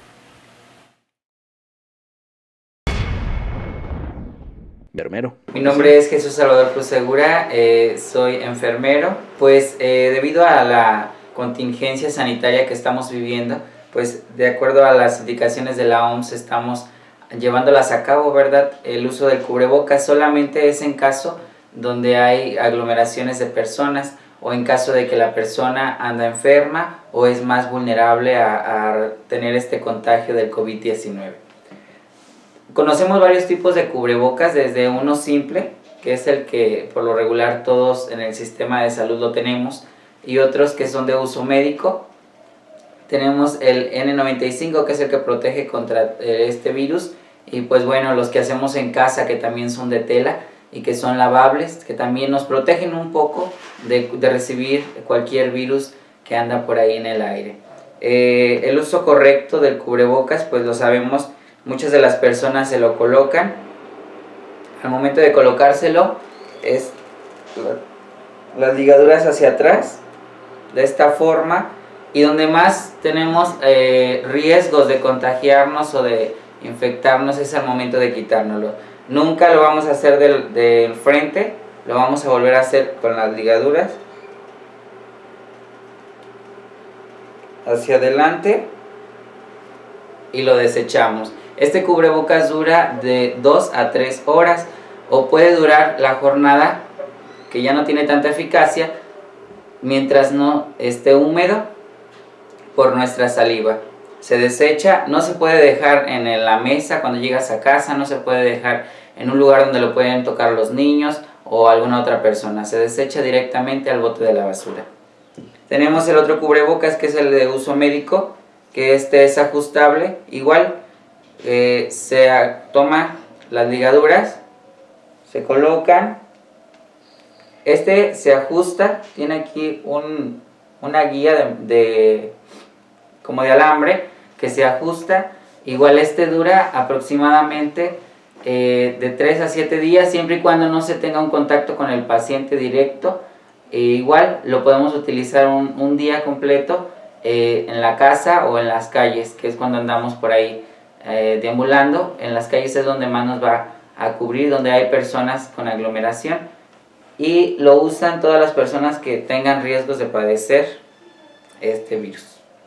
Enfermero. Mi nombre es Jesús Salvador Cruz Segura, eh, soy enfermero. Pues eh, debido a la contingencia sanitaria que estamos viviendo, pues de acuerdo a las indicaciones de la O M S estamos llevándolas a cabo, ¿verdad? El uso del cubrebocas solamente es en caso donde hay aglomeraciones de personas o en caso de que la persona anda enferma o es más vulnerable a, a tener este contagio del COVID diecinueve. Conocemos varios tipos de cubrebocas, desde uno simple, que es el que por lo regular todos en el sistema de salud lo tenemos, y otros que son de uso médico. Tenemos el N noventa y cinco, que es el que protege contra este virus, y pues bueno, los que hacemos en casa, que también son de tela y que son lavables, que también nos protegen un poco de, de recibir cualquier virus que anda por ahí en el aire. Eh, el uso correcto del cubrebocas, pues lo sabemos. Muchas de las personas se lo colocan. Al momento de colocárselo es las ligaduras hacia atrás, de esta forma, y donde más tenemos eh, riesgos de contagiarnos o de infectarnos es al momento de quitárnoslo. Nunca lo vamos a hacer del, del frente, lo vamos a volver a hacer con las ligaduras hacia adelante y lo desechamos. Este cubrebocas dura de dos a tres horas o puede durar la jornada, que ya no tiene tanta eficacia, mientras no esté húmedo por nuestra saliva. Se desecha, no se puede dejar en la mesa cuando llegas a casa, no se puede dejar en un lugar donde lo pueden tocar los niños o alguna otra persona. Se desecha directamente al bote de la basura. Tenemos el otro cubrebocas, que es el de uso médico, que este es ajustable. Igual eh, se toma las ligaduras, se colocan, este se ajusta, tiene aquí un, una guía de, de como de alambre que se ajusta. Igual este dura aproximadamente eh, de tres a siete días, siempre y cuando no se tenga un contacto con el paciente directo. E igual lo podemos utilizar un, un día completo eh, en la casa o en las calles, que es cuando andamos por ahí eh, deambulando. En las calles es donde más nos va a cubrir, donde hay personas con aglomeración, y lo usan todas las personas que tengan riesgos de padecer este virus.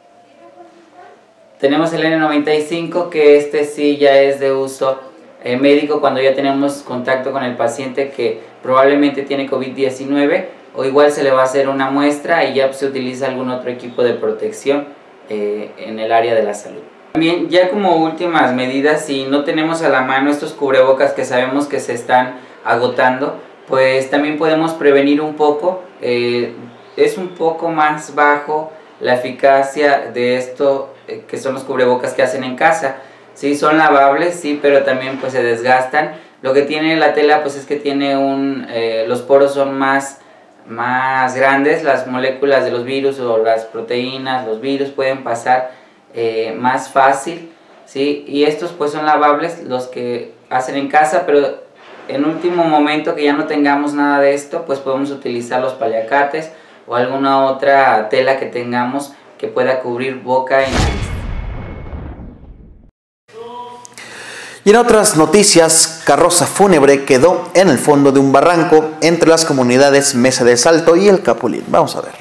Tenemos el N noventa y cinco, que este sí ya es de uso eh, médico, cuando ya tenemos contacto con el paciente que probablemente tiene COVID diecinueve, o igual se le va a hacer una muestra y ya se utiliza algún otro equipo de protección eh, en el área de la salud. También, ya como últimas medidas, si no tenemos a la mano estos cubrebocas que sabemos que se están agotando, pues también podemos prevenir un poco. Eh, es un poco más bajo la eficacia de esto, eh, que son los cubrebocas que hacen en casa. Sí, son lavables, sí, pero también pues se desgastan. Lo que tiene la tela pues es que tiene un, eh, los poros son más, más grandes, las moléculas de los virus o las proteínas, los virus pueden pasar eh, más fácil, ¿sí? Y estos pues son lavables, los que hacen en casa, pero en último momento que ya no tengamos nada de esto, pues podemos utilizar los paliacates o alguna otra tela que tengamos que pueda cubrir boca y nariz. Y en otras noticias, carroza fúnebre quedó en el fondo de un barranco entre las comunidades Mesa del Salto y El Capulín. Vamos a ver.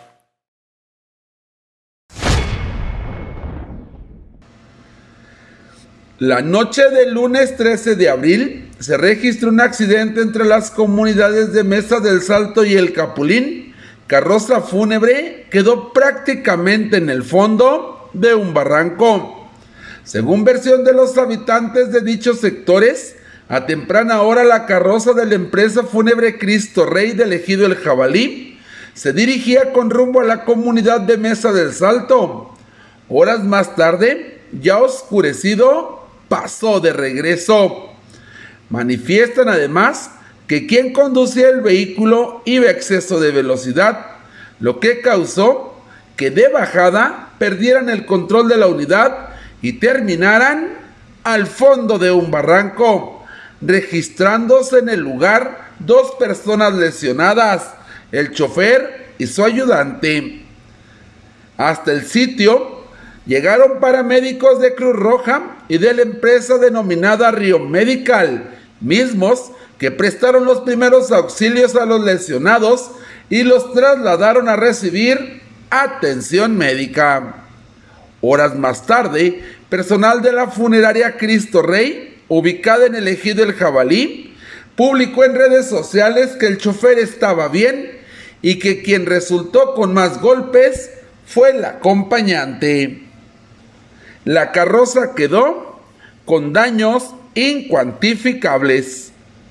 La noche del lunes trece de abril se registró un accidente entre las comunidades de Mesa del Salto y El Capulín. Carroza fúnebre quedó prácticamente en el fondo de un barranco. Según versión de los habitantes de dichos sectores, a temprana hora la carroza de la empresa fúnebre Cristo Rey del Ejido El Jabalí se dirigía con rumbo a la comunidad de Mesa del Salto. Horas más tarde, ya oscurecido, pasó de regreso. Manifiestan además que quien conducía el vehículo iba a exceso de velocidad, lo que causó que de bajada perdieran el control de la unidad y terminaran al fondo de un barranco, registrándose en el lugar dos personas lesionadas, el chofer y su ayudante. Hasta el sitio llegaron paramédicos de Cruz Roja y de la empresa denominada Rio Medical, mismos que prestaron los primeros auxilios a los lesionados y los trasladaron a recibir atención médica. Horas más tarde, personal de la funeraria Cristo Rey, ubicada en el ejido El Jabalí, publicó en redes sociales que el chofer estaba bien y que quien resultó con más golpes fue el acompañante. La carroza quedó con daños incuantificables.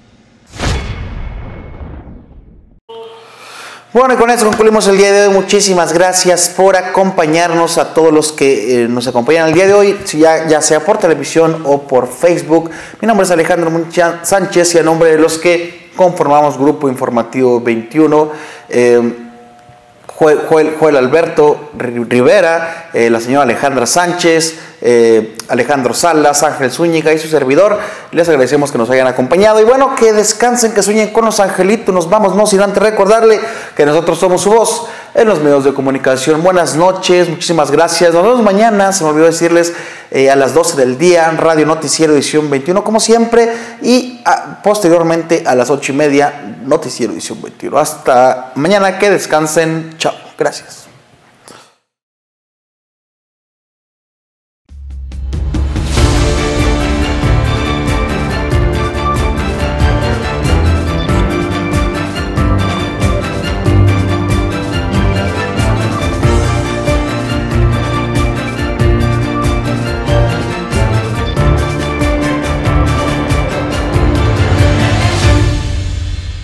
Bueno, y con esto concluimos el día de hoy. Muchísimas gracias por acompañarnos a todos los que eh, nos acompañan el día de hoy, ya, ya sea por televisión o por Facebook. Mi nombre es Alejandro Muncha Sánchez y a nombre de los que conformamos Grupo Informativo veintiuno, eh, Joel, Joel, Joel Alberto Rivera, eh, la señora Alejandra Sánchez, eh, Alejandro Salas, Ángel Zúñiga y su servidor, les agradecemos que nos hayan acompañado y bueno, que descansen, que sueñen con los angelitos. Nos vamos, no sin antes recordarle que nosotros somos su voz en los medios de comunicación. Buenas noches, muchísimas gracias, nos vemos mañana, se me olvidó decirles, eh, a las doce del día, Radio Noticiero Edición veintiuno como siempre, y a, posteriormente a las ocho y media, Noticiero Edición veintiuno. Hasta mañana, que descansen, chao, gracias.